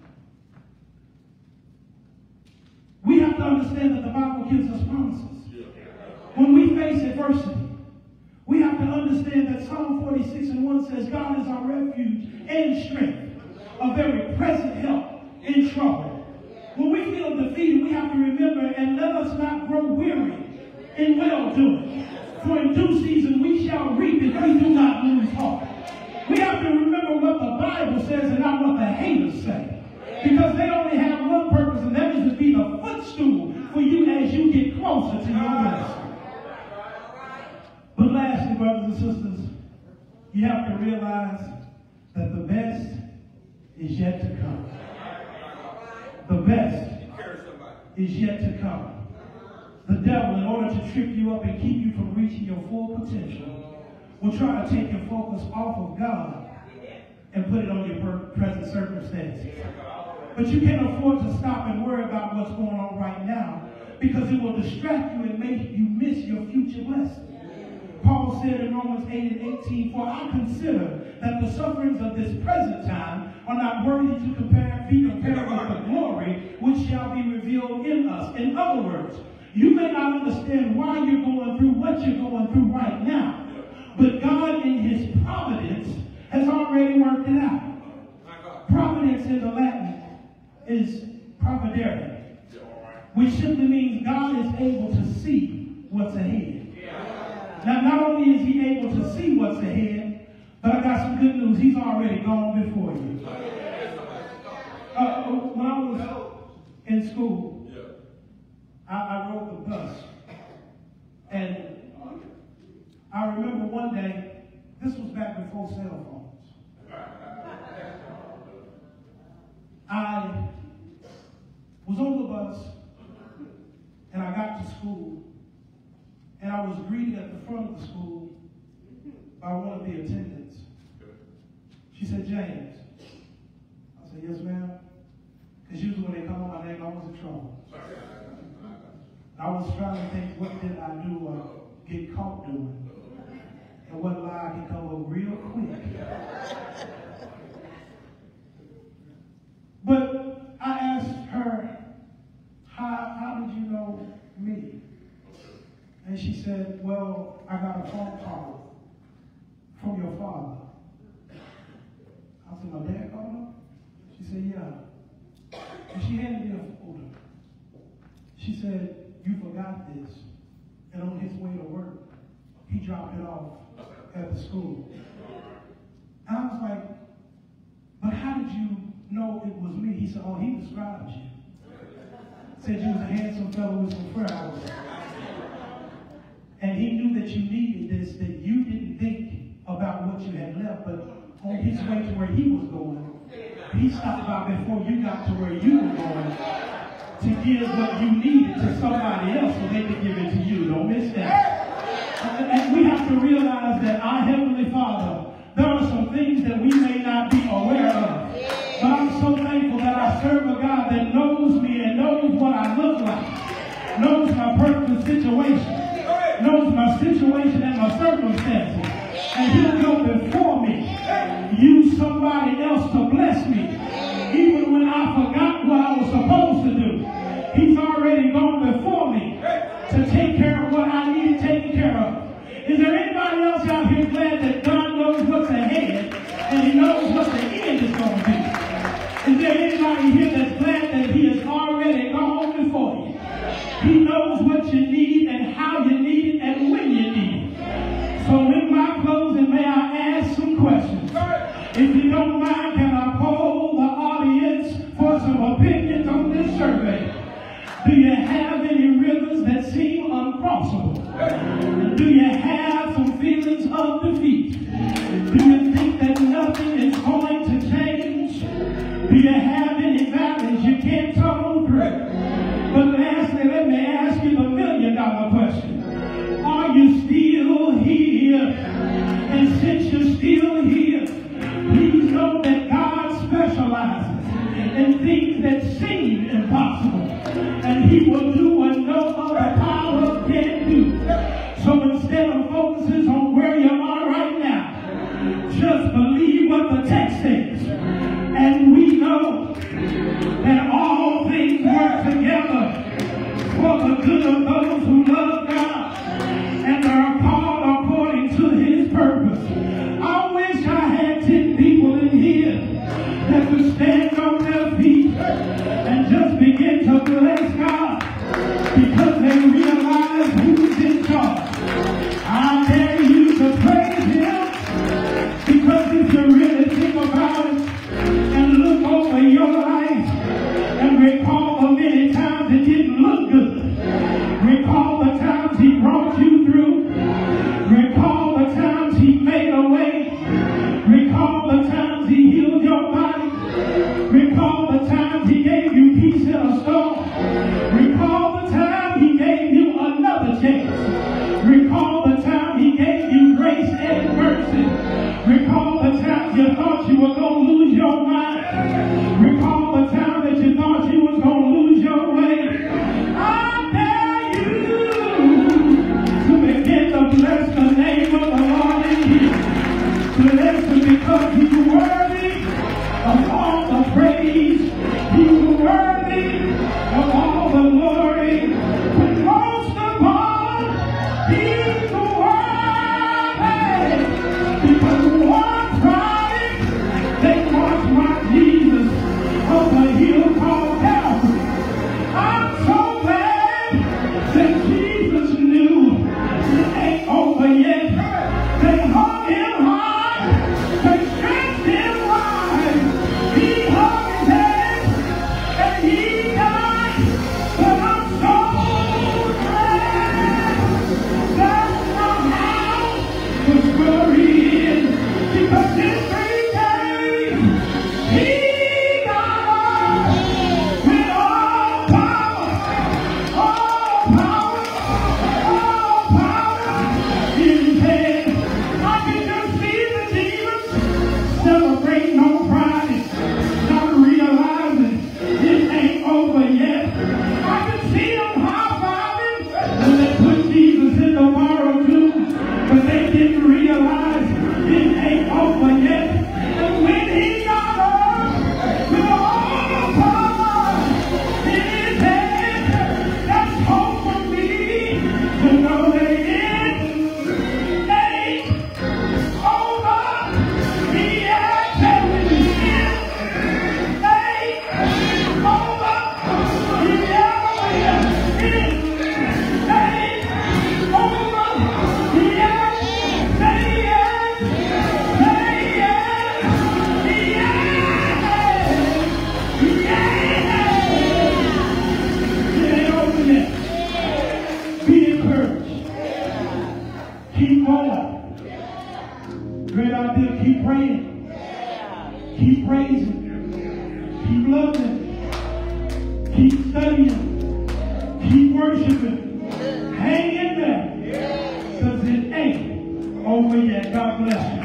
We have to understand that the Bible gives us promises. When we face adversity, we have to understand that Psalm forty-six and one says, God is our refuge and strength, a very present help in trouble. When we feel defeated, we have to remember, and let us not grow weary in well-doing. For in due season we shall reap if we do not lose heart. We have to remember what the Bible says and not what the haters say. Because they only have one purpose, and that is to be the footstool for you as you get closer to your blessing. But lastly, brothers and sisters, you have to realize that the best is yet to come. The best is yet to come. The devil, in order to trip you up and keep you from reaching your full potential, will try to take your focus off of God and put it on your present circumstances. But you can't afford to stop and worry about what's going on right now, because it will distract you and make you miss your future blessing. Paul said in Romans eight and eighteen, for I consider that the sufferings of this present time are not worthy to compare, be compared with the glory which shall be revealed in us. In other words, you may not understand why you're going through what you're going through right now, but God in his providence has already worked it out. Providence in the Latin is providere, which simply means God is able to see what's ahead. Now, not only is he able to see what's ahead, but I got some good news. He's already gone before you. Uh, when I was in school, I, I rode the bus. And I remember one day, this was back before cell phones. I was on the bus, and I got to school, and I was greeted at the front of the school by one of the attendants. She said, James. I said, yes, ma'am. Because usually when they call my name, I was in trouble. I was trying to think, what did I do or get caught doing? And what lie can come up real quick. But I asked her, how, how did you know me? And she said, well, I got a phone call from your father. I said, my dad called her? She said, yeah. And she handed me a folder. She said, you forgot this. And on his way to work, he dropped it off at the school. And I was like, but how did you know it was me? He said, oh, he described you. Said you was a handsome fellow with some fur out. And he knew that you needed this, that you didn't think about what you had left, but on his way to where he was going, he stopped by before you got to where you were going to give what you needed to somebody else so they could give it to you. Don't miss that. And we have to realize that our Heavenly Father, there are some things that we may not be aware of. But I'm so thankful that I serve a God that knows me and knows what I look like, knows my personal situation, knows my situation and my circumstances. And he'll go before me, use somebody else to bless me. Even when I forgot what I was supposed to do, he's already gone before me to take care of what I need taken care of. Is there anybody else out here glad that God knows what's ahead and he knows what the end is going to be? Is there anybody here that's glad that he has already gone before you? He knows what you need and how you need it and when you need it. So in my closing, may I ask some questions? If you don't mind, can I poll the audience for some opinions on this survey? Do you have any rivers that seem uncrossable? Do you have some feelings of defeat? Do you think that nothing is going to change? Do you have any valleys you can't tunnel through? But lastly, let me ask you the million dollar question. Are you still here? And since you're still here, please know that God specializes in things that seem impossible. And he will do what no other power can do. So instead of focusing on where you are right now, just believe what the text says. And we know that all things work together for the good of those who love God and are called according to his purpose. I wish I had ten people in here that could stand on their feet and just begin to bless God because they realize who's in charge. I dare you to praise him, because if you really think about it and look over your life and recall the many times it didn't look good, recall the times he brought you through, recall the times he made a way, recall the times he healed your body, recall the times he gave you peace in a storm, recall the time he gave you another chance, recall the time he gave you grace and mercy, recall the time you thought you were going to lose your mind, recall the time that you thought you was going to lose your way. I dare you to begin to bless the name of the Lord in here. Bless him because he's worthy of all the praise. He's worthy of all the glory. But most of all, he's worthy. Because one Friday, they watched my Jesus on the hill called Calvary. I'm so glad that Jesus knew it ain't over yet. They hung him high, they stretched him wide. He hung his head and he died. But I'm so glad that's not how the story ends. Because in three days, he got up with all power, all power, all power in his hand. I can just see the demons celebrating on Friday, not realizing it ain't over yet. I Keep going. Great idea. Keep praying. Keep praising. Keep loving. Keep studying. Keep worshiping. Hang in there. Because it ain't over yet. God bless you.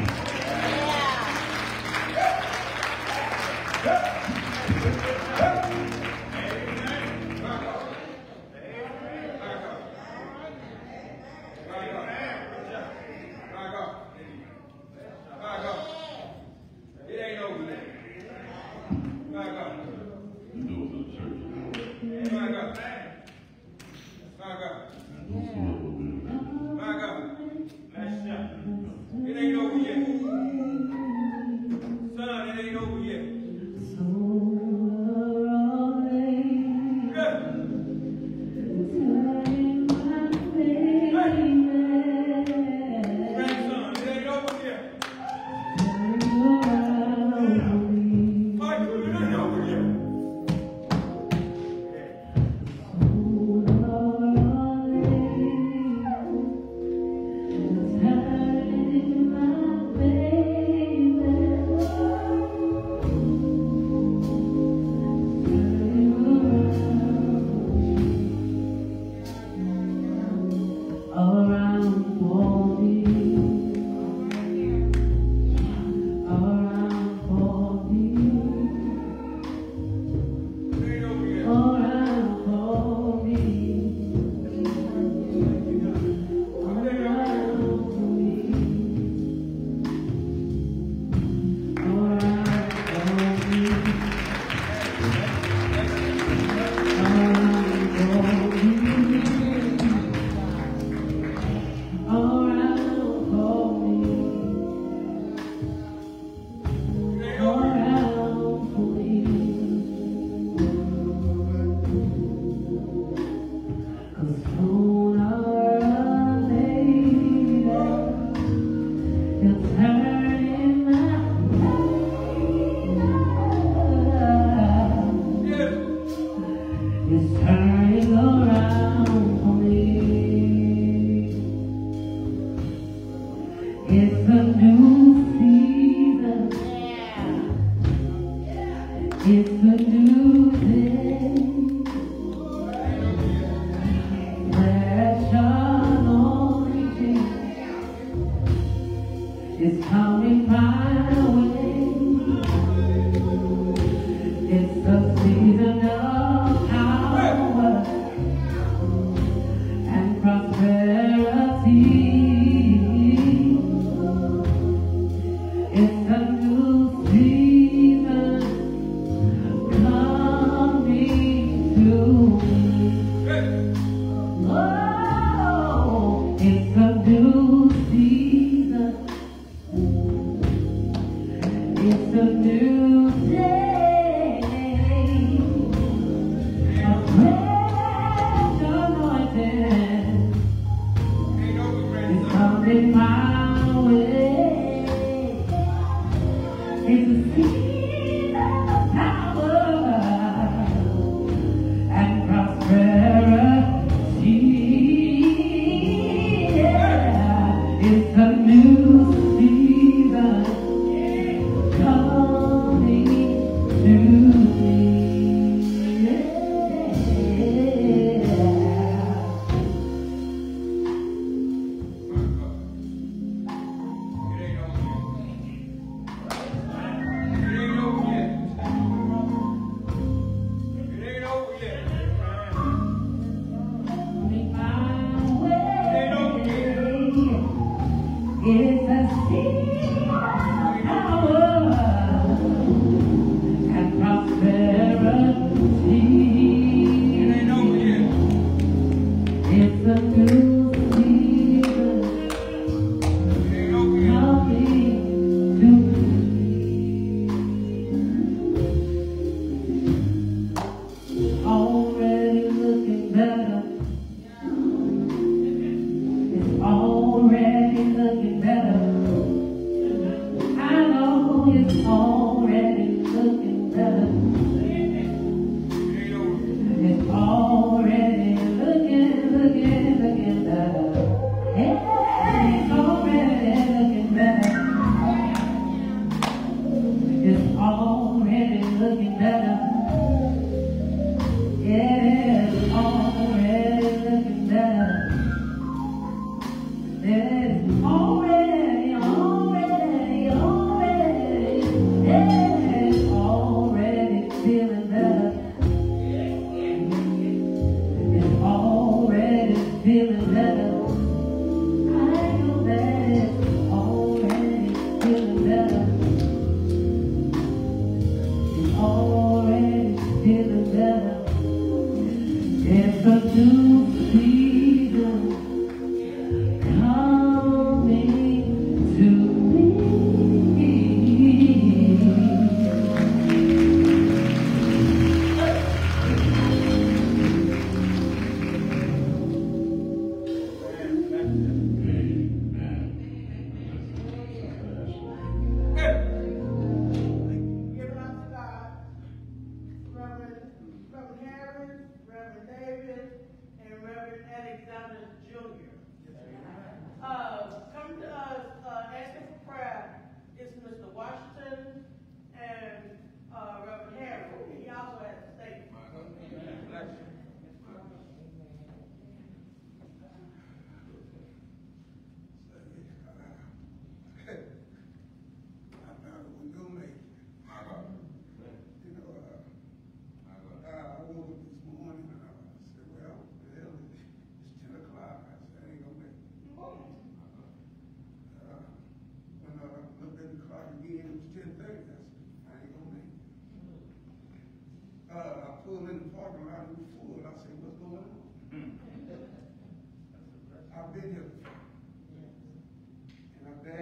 Already looking better.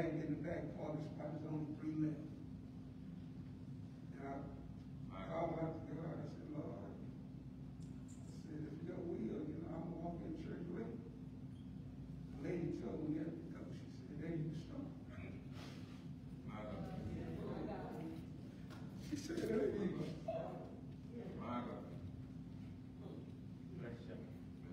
back in the back parking spot. There's only three left. And I, I called out to God. I said, Lord, I said, if your will, you know, I'm going to walk in church late. The lady told me that to go. She said, there you start. She said, there you go. My God. Bless you.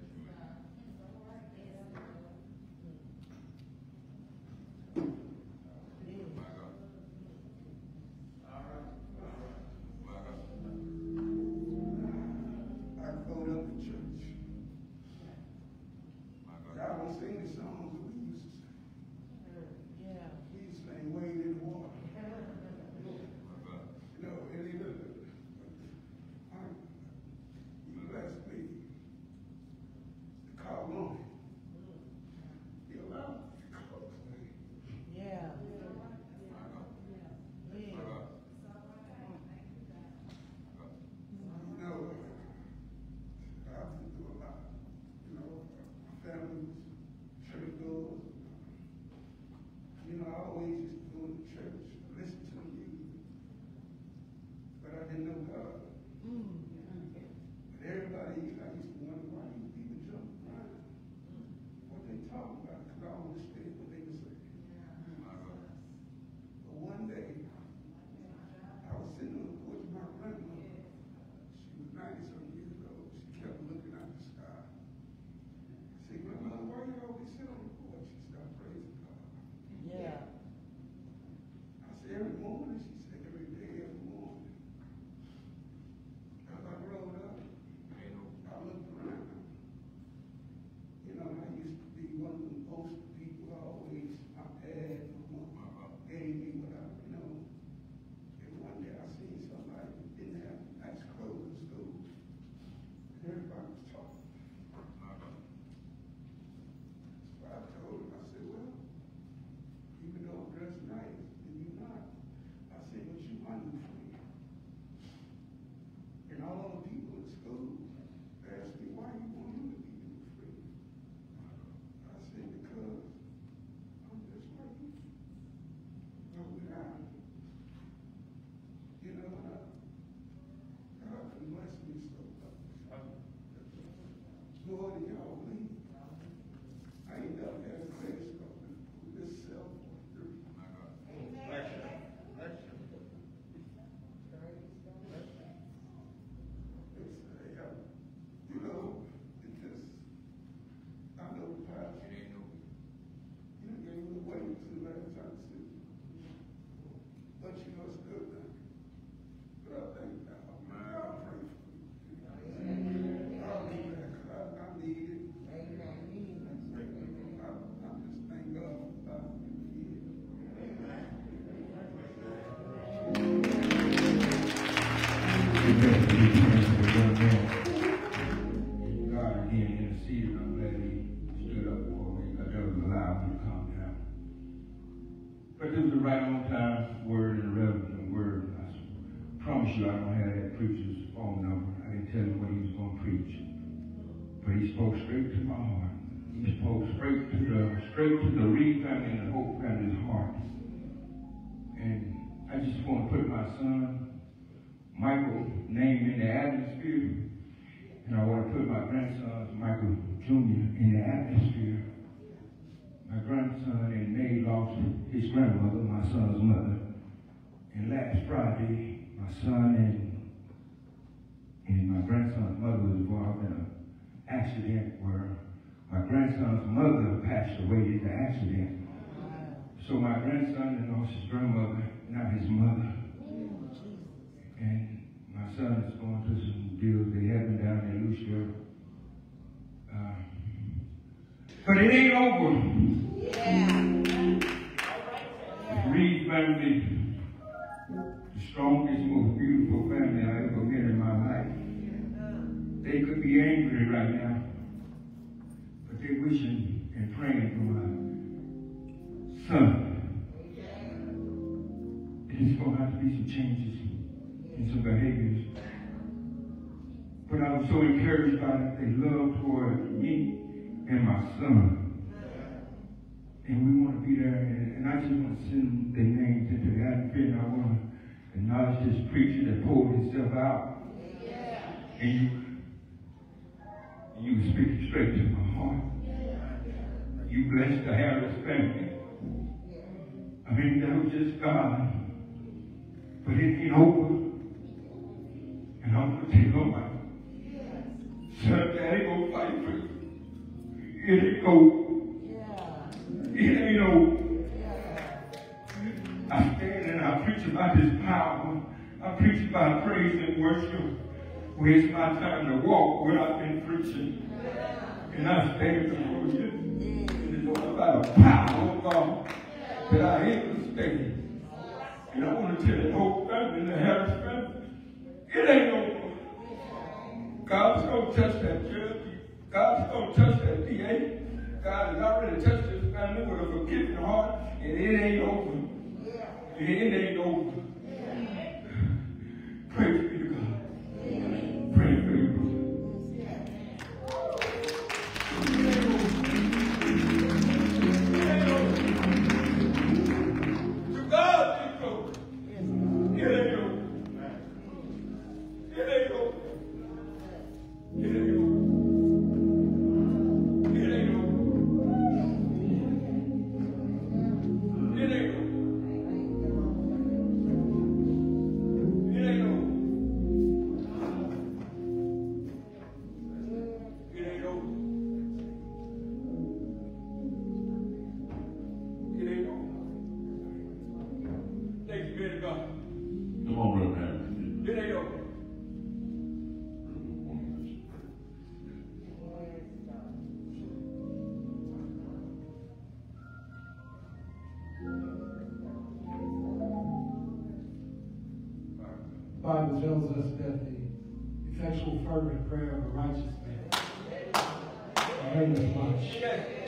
But this is a right on time word and a relevant word. I promise you I don't have that preacher's phone number. I didn't tell him what he was going to preach. But he spoke straight to my heart. He spoke straight to the straight to the Reed family and the Hope family's heart. And I just want to put my son Michael's name in the atmosphere. And I want to put my grandson Michael Junior in the atmosphere. My grandson in May lost his grandmother, my son's mother. And last Friday, my son and, and my grandson's mother was involved in an accident where my grandson's mother passed away in the accident. So my grandson lost his grandmother, not his mother. And my son is going through some deals they have down in Lucia. Uh, But it ain't over. Yeah. The Reed family, the strongest, most beautiful family I ever met in my life. They could be angry right now, but they're wishing and praying for my son. There's going to have to be some changes in some behaviors. But I was so encouraged by their love toward me and my son. And we want to be there and and I just want to send their names into the atmosphere, and I want to acknowledge this preacher that pulled himself out. Yeah. And you, and you were speaking straight to my heart. You blessed the Harris family. I mean, that was just God. But it ain't over. And I'm going to take over. Son, Daddy gonna fight for you. It ain't over. It ain't over. I stand and I preach about this power. I preach about praise and worship. Where it's my time to walk where I've been preaching. And I stand before you. And it's all about the power of God that I am to stand. And I want to tell the whole family, the Harris family, it ain't over. God's going to touch that judge. God's going to touch that D A. God has already touched his family with a forgiving heart, and it ain't over. And it ain't over. Praise be to God. Pray for you. To God be glory. It ain't over. It ain't over. It ain't over. It ain't over. It ain't over. It ain't over. It ain't over. It ain't over. Thank you, man of God. Come on, Brother Harris. It ain't over. The Bible tells us that the effectual fervent prayer of a righteous man availeth much.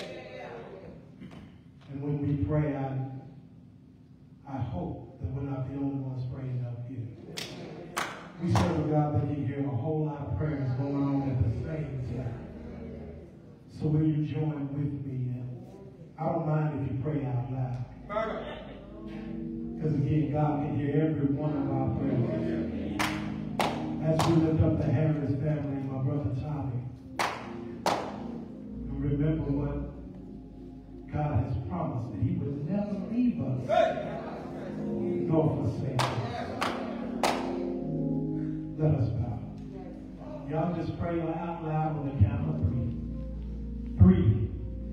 And when we pray, I, I hope that we're not the only ones praying up here. We serve a God that can hear a whole lot of prayers going on at the same time. So will you join with me? And I don't mind if you pray out loud. Because again, God can hear every one of our prayers. As we lift up the Harris family, my brother Tommy, and remember what God has promised, that he would never leave us nor forsake us. Let us bow. Y'all just pray out loud on the count of three. Three.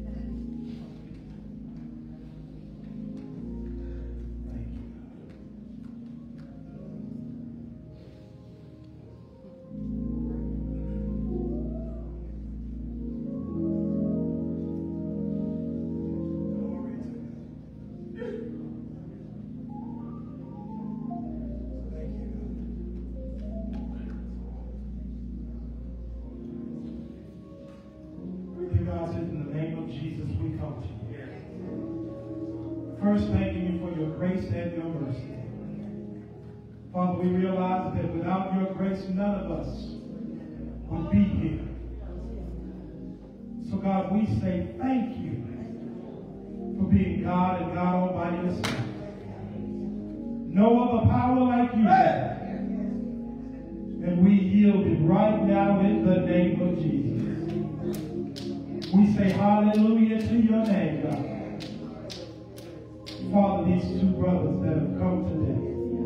First, thanking you for your grace and your mercy. Father, we realize that without your grace, none of us would be here. So, God, we say thank you for being God and God all by yourself. No other power like you have. And we yield it right now in the name of Jesus. We say hallelujah to your name, God. Father, these two brothers that have come today,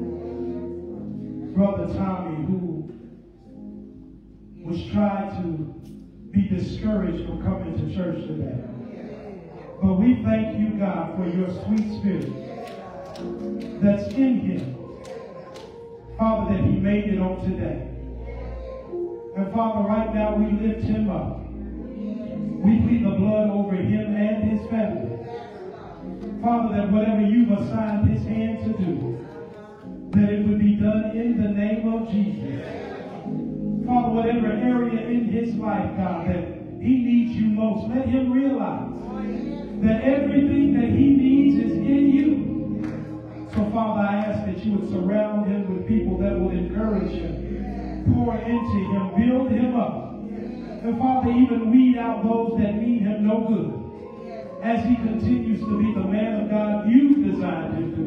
Brother Tommy, who was trying to be discouraged from coming to church today. But we thank you, God, for your sweet spirit that's in him. Father, that he made it on today. And Father, right now we lift him up. We plead the blood over him and his family. Father, that whatever you've assigned his hand to do, that it would be done in the name of Jesus. Father, whatever area in his life, God, that he needs you most, let him realize that everything that he needs is in you. So, Father, I ask that you would surround him with people that will encourage him, pour into him, build him up. And, Father, even weed out those that mean him no good. As he continues to be the man of God you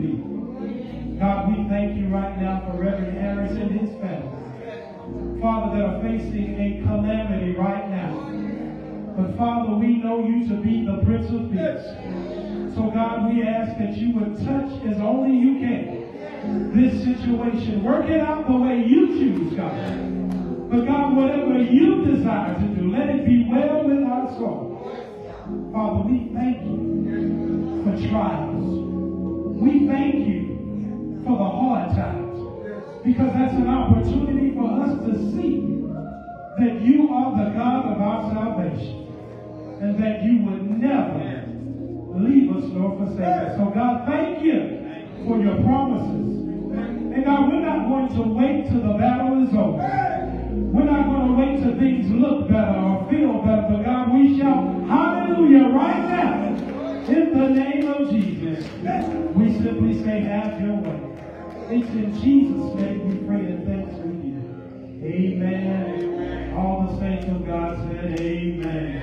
be. God, we thank you right now for Reverend Harris and his family. Father, that are facing a calamity right now. But Father, we know you to be the Prince of Peace. So God, we ask that you would touch as only you can this situation. Work it out the way you choose, God. But God, whatever you desire to do, let it be well with our soul. Father, we thank you for trials. We thank you for the hard times. Because that's an opportunity for us to see that you are the God of our salvation. And that you would never leave us nor forsake us. So God, thank you for your promises. And God, we're not going to wait till the battle is over. We're not going to wait till things look better or feel better. But God, we shout hallelujah right now. In the name of Jesus, we simply say, have your way. It's in Jesus' name we pray and thanks we give. Amen. All the saints of God said amen.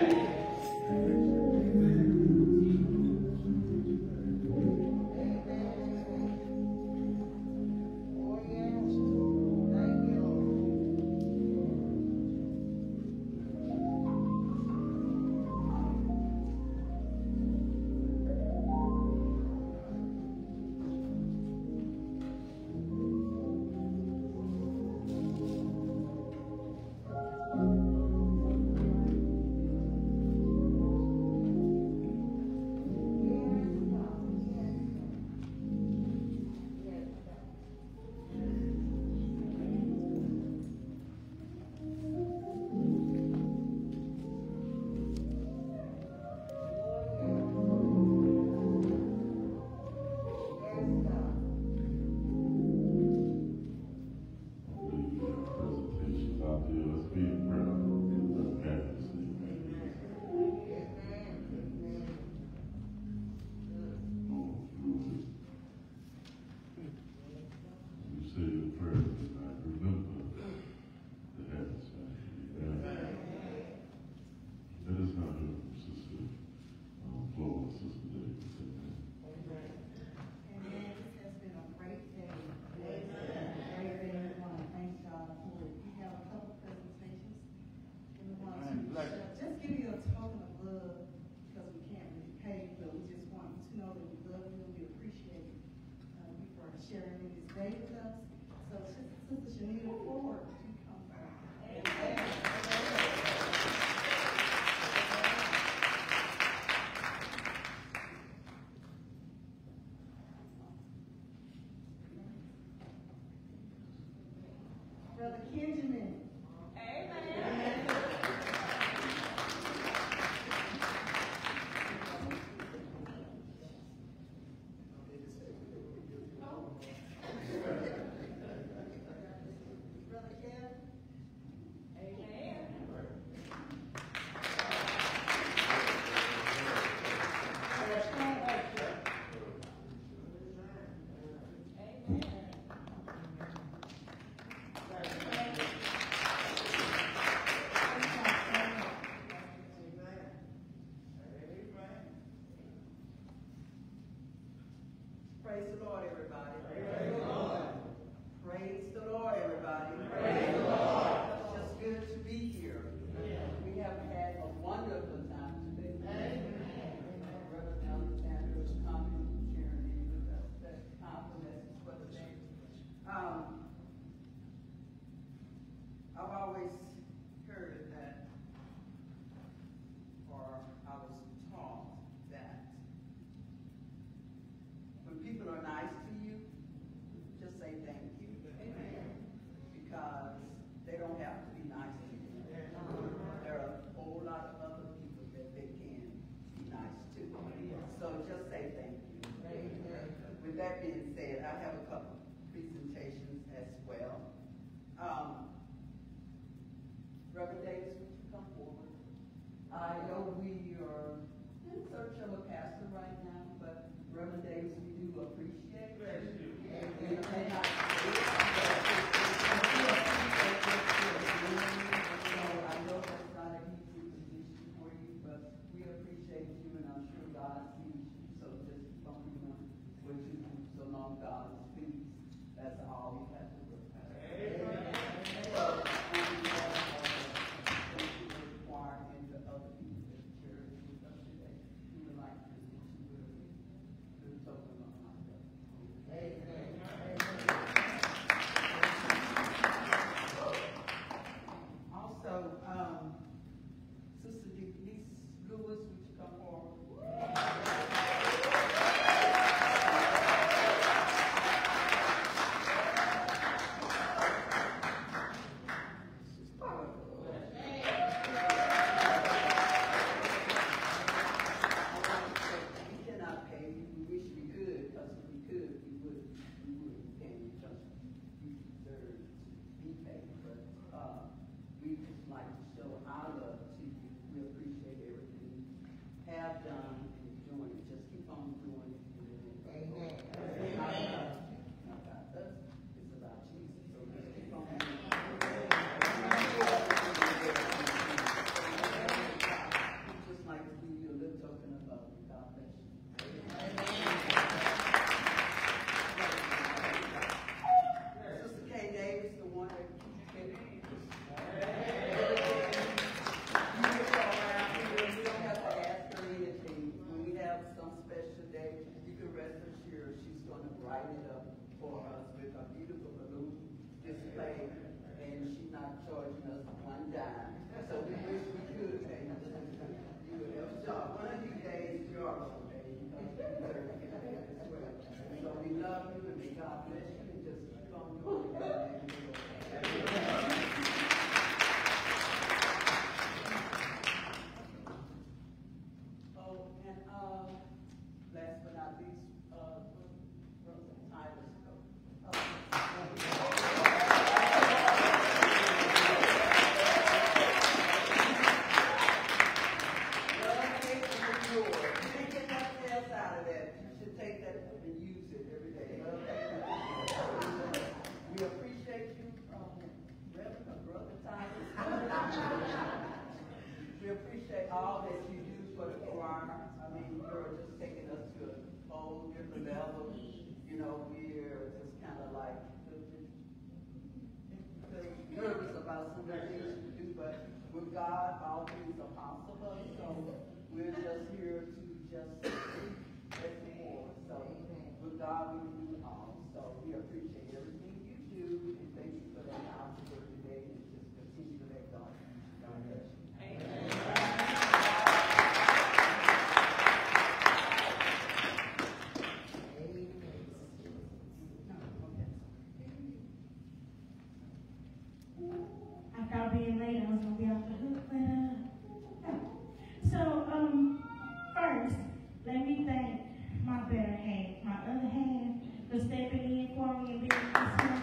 Brother Benjamin. Amen. Brother Kev. Amen. Praise the Lord, everybody. Praise the Lord. Praise the Lord, everybody. Praise the Lord. It's just good to be here. We have had a wonderful time today. Reverend Alexander is coming and sharing with us that compliments for the day. Um, I've always heard that, or I was taught that when people are nice to you, just say thank you. Amen. God is pleased. That's all we have to do. Amen. So, and we have uh, choir and the other people at the church with us today. We would like to do the token of our God. Amen. Also, um, Sister Denise Lewis, would you come forward? Have done and doing it. Just keep on doing it. Amen. It's not about, not about us. It's about Jesus. So just keep on doing it. Just like to give you a little token of love. God bless you. Sister Kay Davis, the one that keeps getting write it up for us with a beautiful balloon display, and she's not charging us one dime. So we wish we could pay you. You would have job. One of these days, you are going to pay because you deserve to get paid as well. So we love you and may God bless you and just keep on doing it. Oh, and uh, last but not least, uh, we appreciate you, um, Reverend Brother Tyler. We appreciate all that you do for the choir. I mean, you're just taking us to a whole different level. You know, we're just kind of like nervous about some of the things we do, but with God, all things are possible. So we're just here to just let the more. So with God, we can do all. So we appreciate everything you do, and thank you for that opportunity today, and just continue to let God. God bless you. Amen. I thought being late, I was going to be off the hook, but uh, so, um, first, let me thank my better half, my other half, for stepping in for me and being this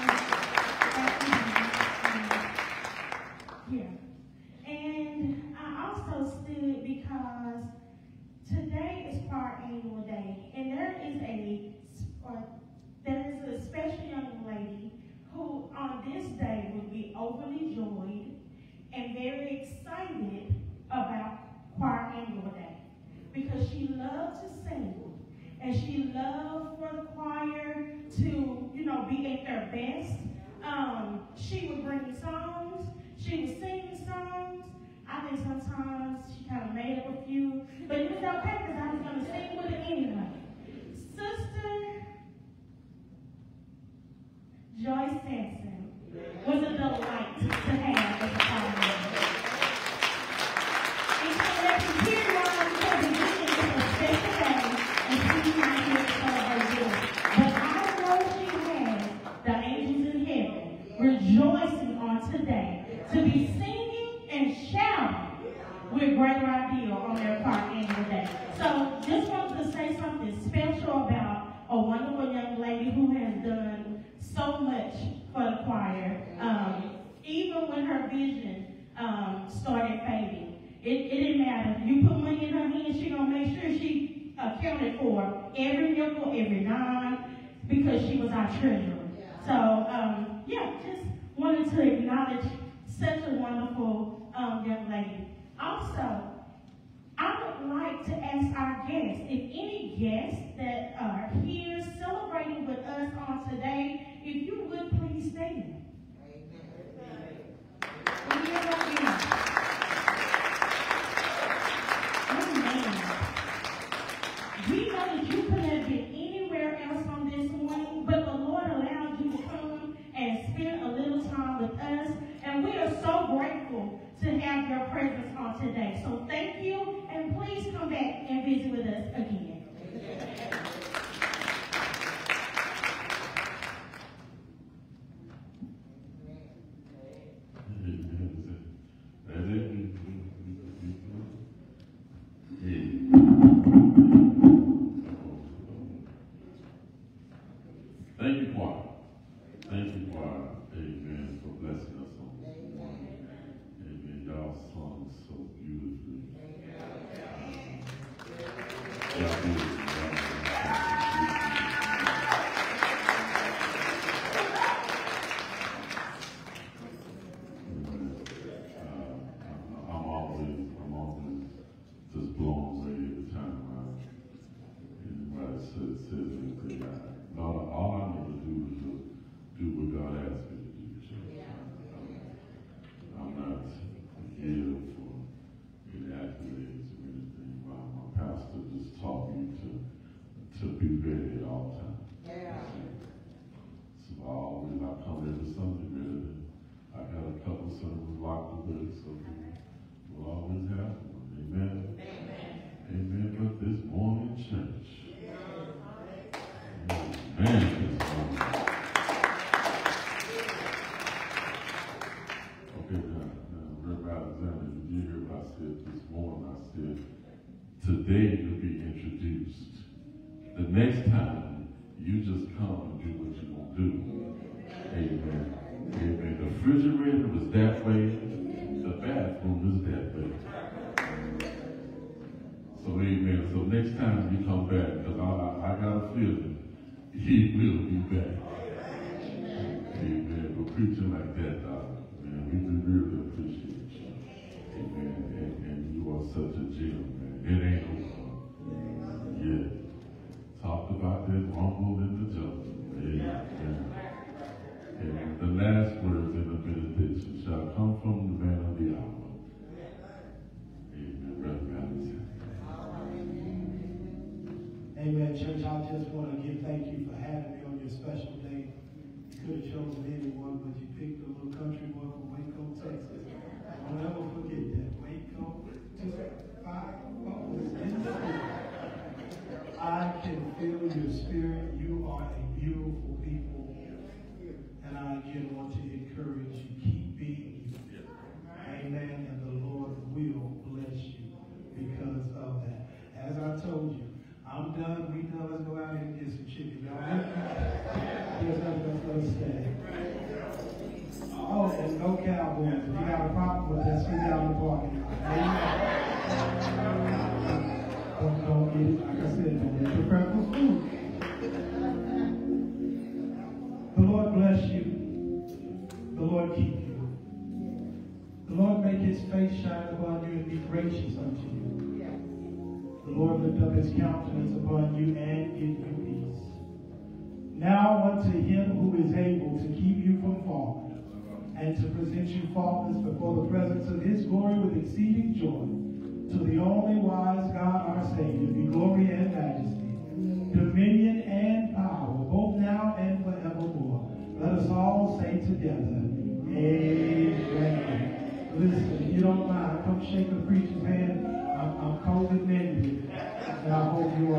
yeah. And I also stood because today is Choir Annual Day, and there is a, or there is a special young lady who on this day will be overly joyed and very excited about Choir Annual Day because she loved to sing and she loved for the choir to, you know, be at their best. Um, she would bring songs, she would sing songs. I think sometimes she kind of made up a few, but it was okay because I was going to sing with it anyway. Sister Joyce Sampson was a delight to have as a choir. And so let's hear why because it is a special day and she's not here to celebrate joy. But I know she has the angels in heaven rejoicing on today to be singing and shouting with Greater Ideal on their Choir Annual Day. So just wanted to say something special about a wonderful young lady who has done so much for the choir. Um, even when her vision um, started fading, it, it didn't matter. You put money in her hand, she gonna make sure she accounted for every nickel, every dime, because she was our treasurer. So um, yeah, just wanted to acknowledge such a wonderful um, young lady. Also, I would like to ask our guests, if any guests that are here celebrating with Thank you, choir. Thank you, choir. Amen, for blessing us on this morning. Amen. Y'all sung so beautifully. Y'all did. I'm always, I'm always just blown away every time I, anybody says, says anything. I, all, all I know to do is to do what God asked me to do. So I'm, I'm not here for any accolades or anything. My, my pastor just taught me to to be ready at all times. Yeah. So I always, I come every Sunday ready. I got a couple of sermons locked away, so we'll always have one. Amen. Amen. Amen. But this morning, church. Amen. This morning. Okay, now, now Reverend Alexander, you did hear what I said this morning. I said, today you'll be introduced. The next time, you just come and do what you're going to do. Amen. Amen. The refrigerator was that way. The bathroom is that way. So, amen. So next time you come back, because I, I, I got a feeling he will be back. Amen. But preaching like that, uh, man, we do really appreciate you. Amen. And, and you are such a gem, man. It ain't over. Yeah. Talked about that rumble in the jungle. Amen. And the last words in the benediction shall come from the man of the hour. Amen. Reverend Amen, church. I just want to give thank you for having me on your special day. You could have chosen anyone, but you picked a little country boy from Waco, Texas. I'll never forget that. Waco, just five hours in the field. I can feel your spirit. You are a beautiful people. And I again want to encourage you. Keep being you. Amen. And the Lord will bless you because of that. As I told you, I'm done. We done. Let's go out and get some chicken. Y'all with me? Yes, let's stay. Oh, and no cowboys. If you got a problem with that, sit down in the parking lot. Amen. Don't, don't get it. Like I said, don't get your breakfast food. The Lord bless you. The Lord keep you. The Lord make his face shine upon you and be gracious unto you. The Lord lift up his countenance upon you and give you peace. Now unto him who is able to keep you from falling and to present you faultless before the presence of his glory with exceeding joy, to the only wise God our Savior, be glory and majesty, dominion and power, both now and forevermore. Let us all say together, amen. Listen, if you don't mind, come shake the preacher's hand. I'm, I'm COVID negative, and I hope you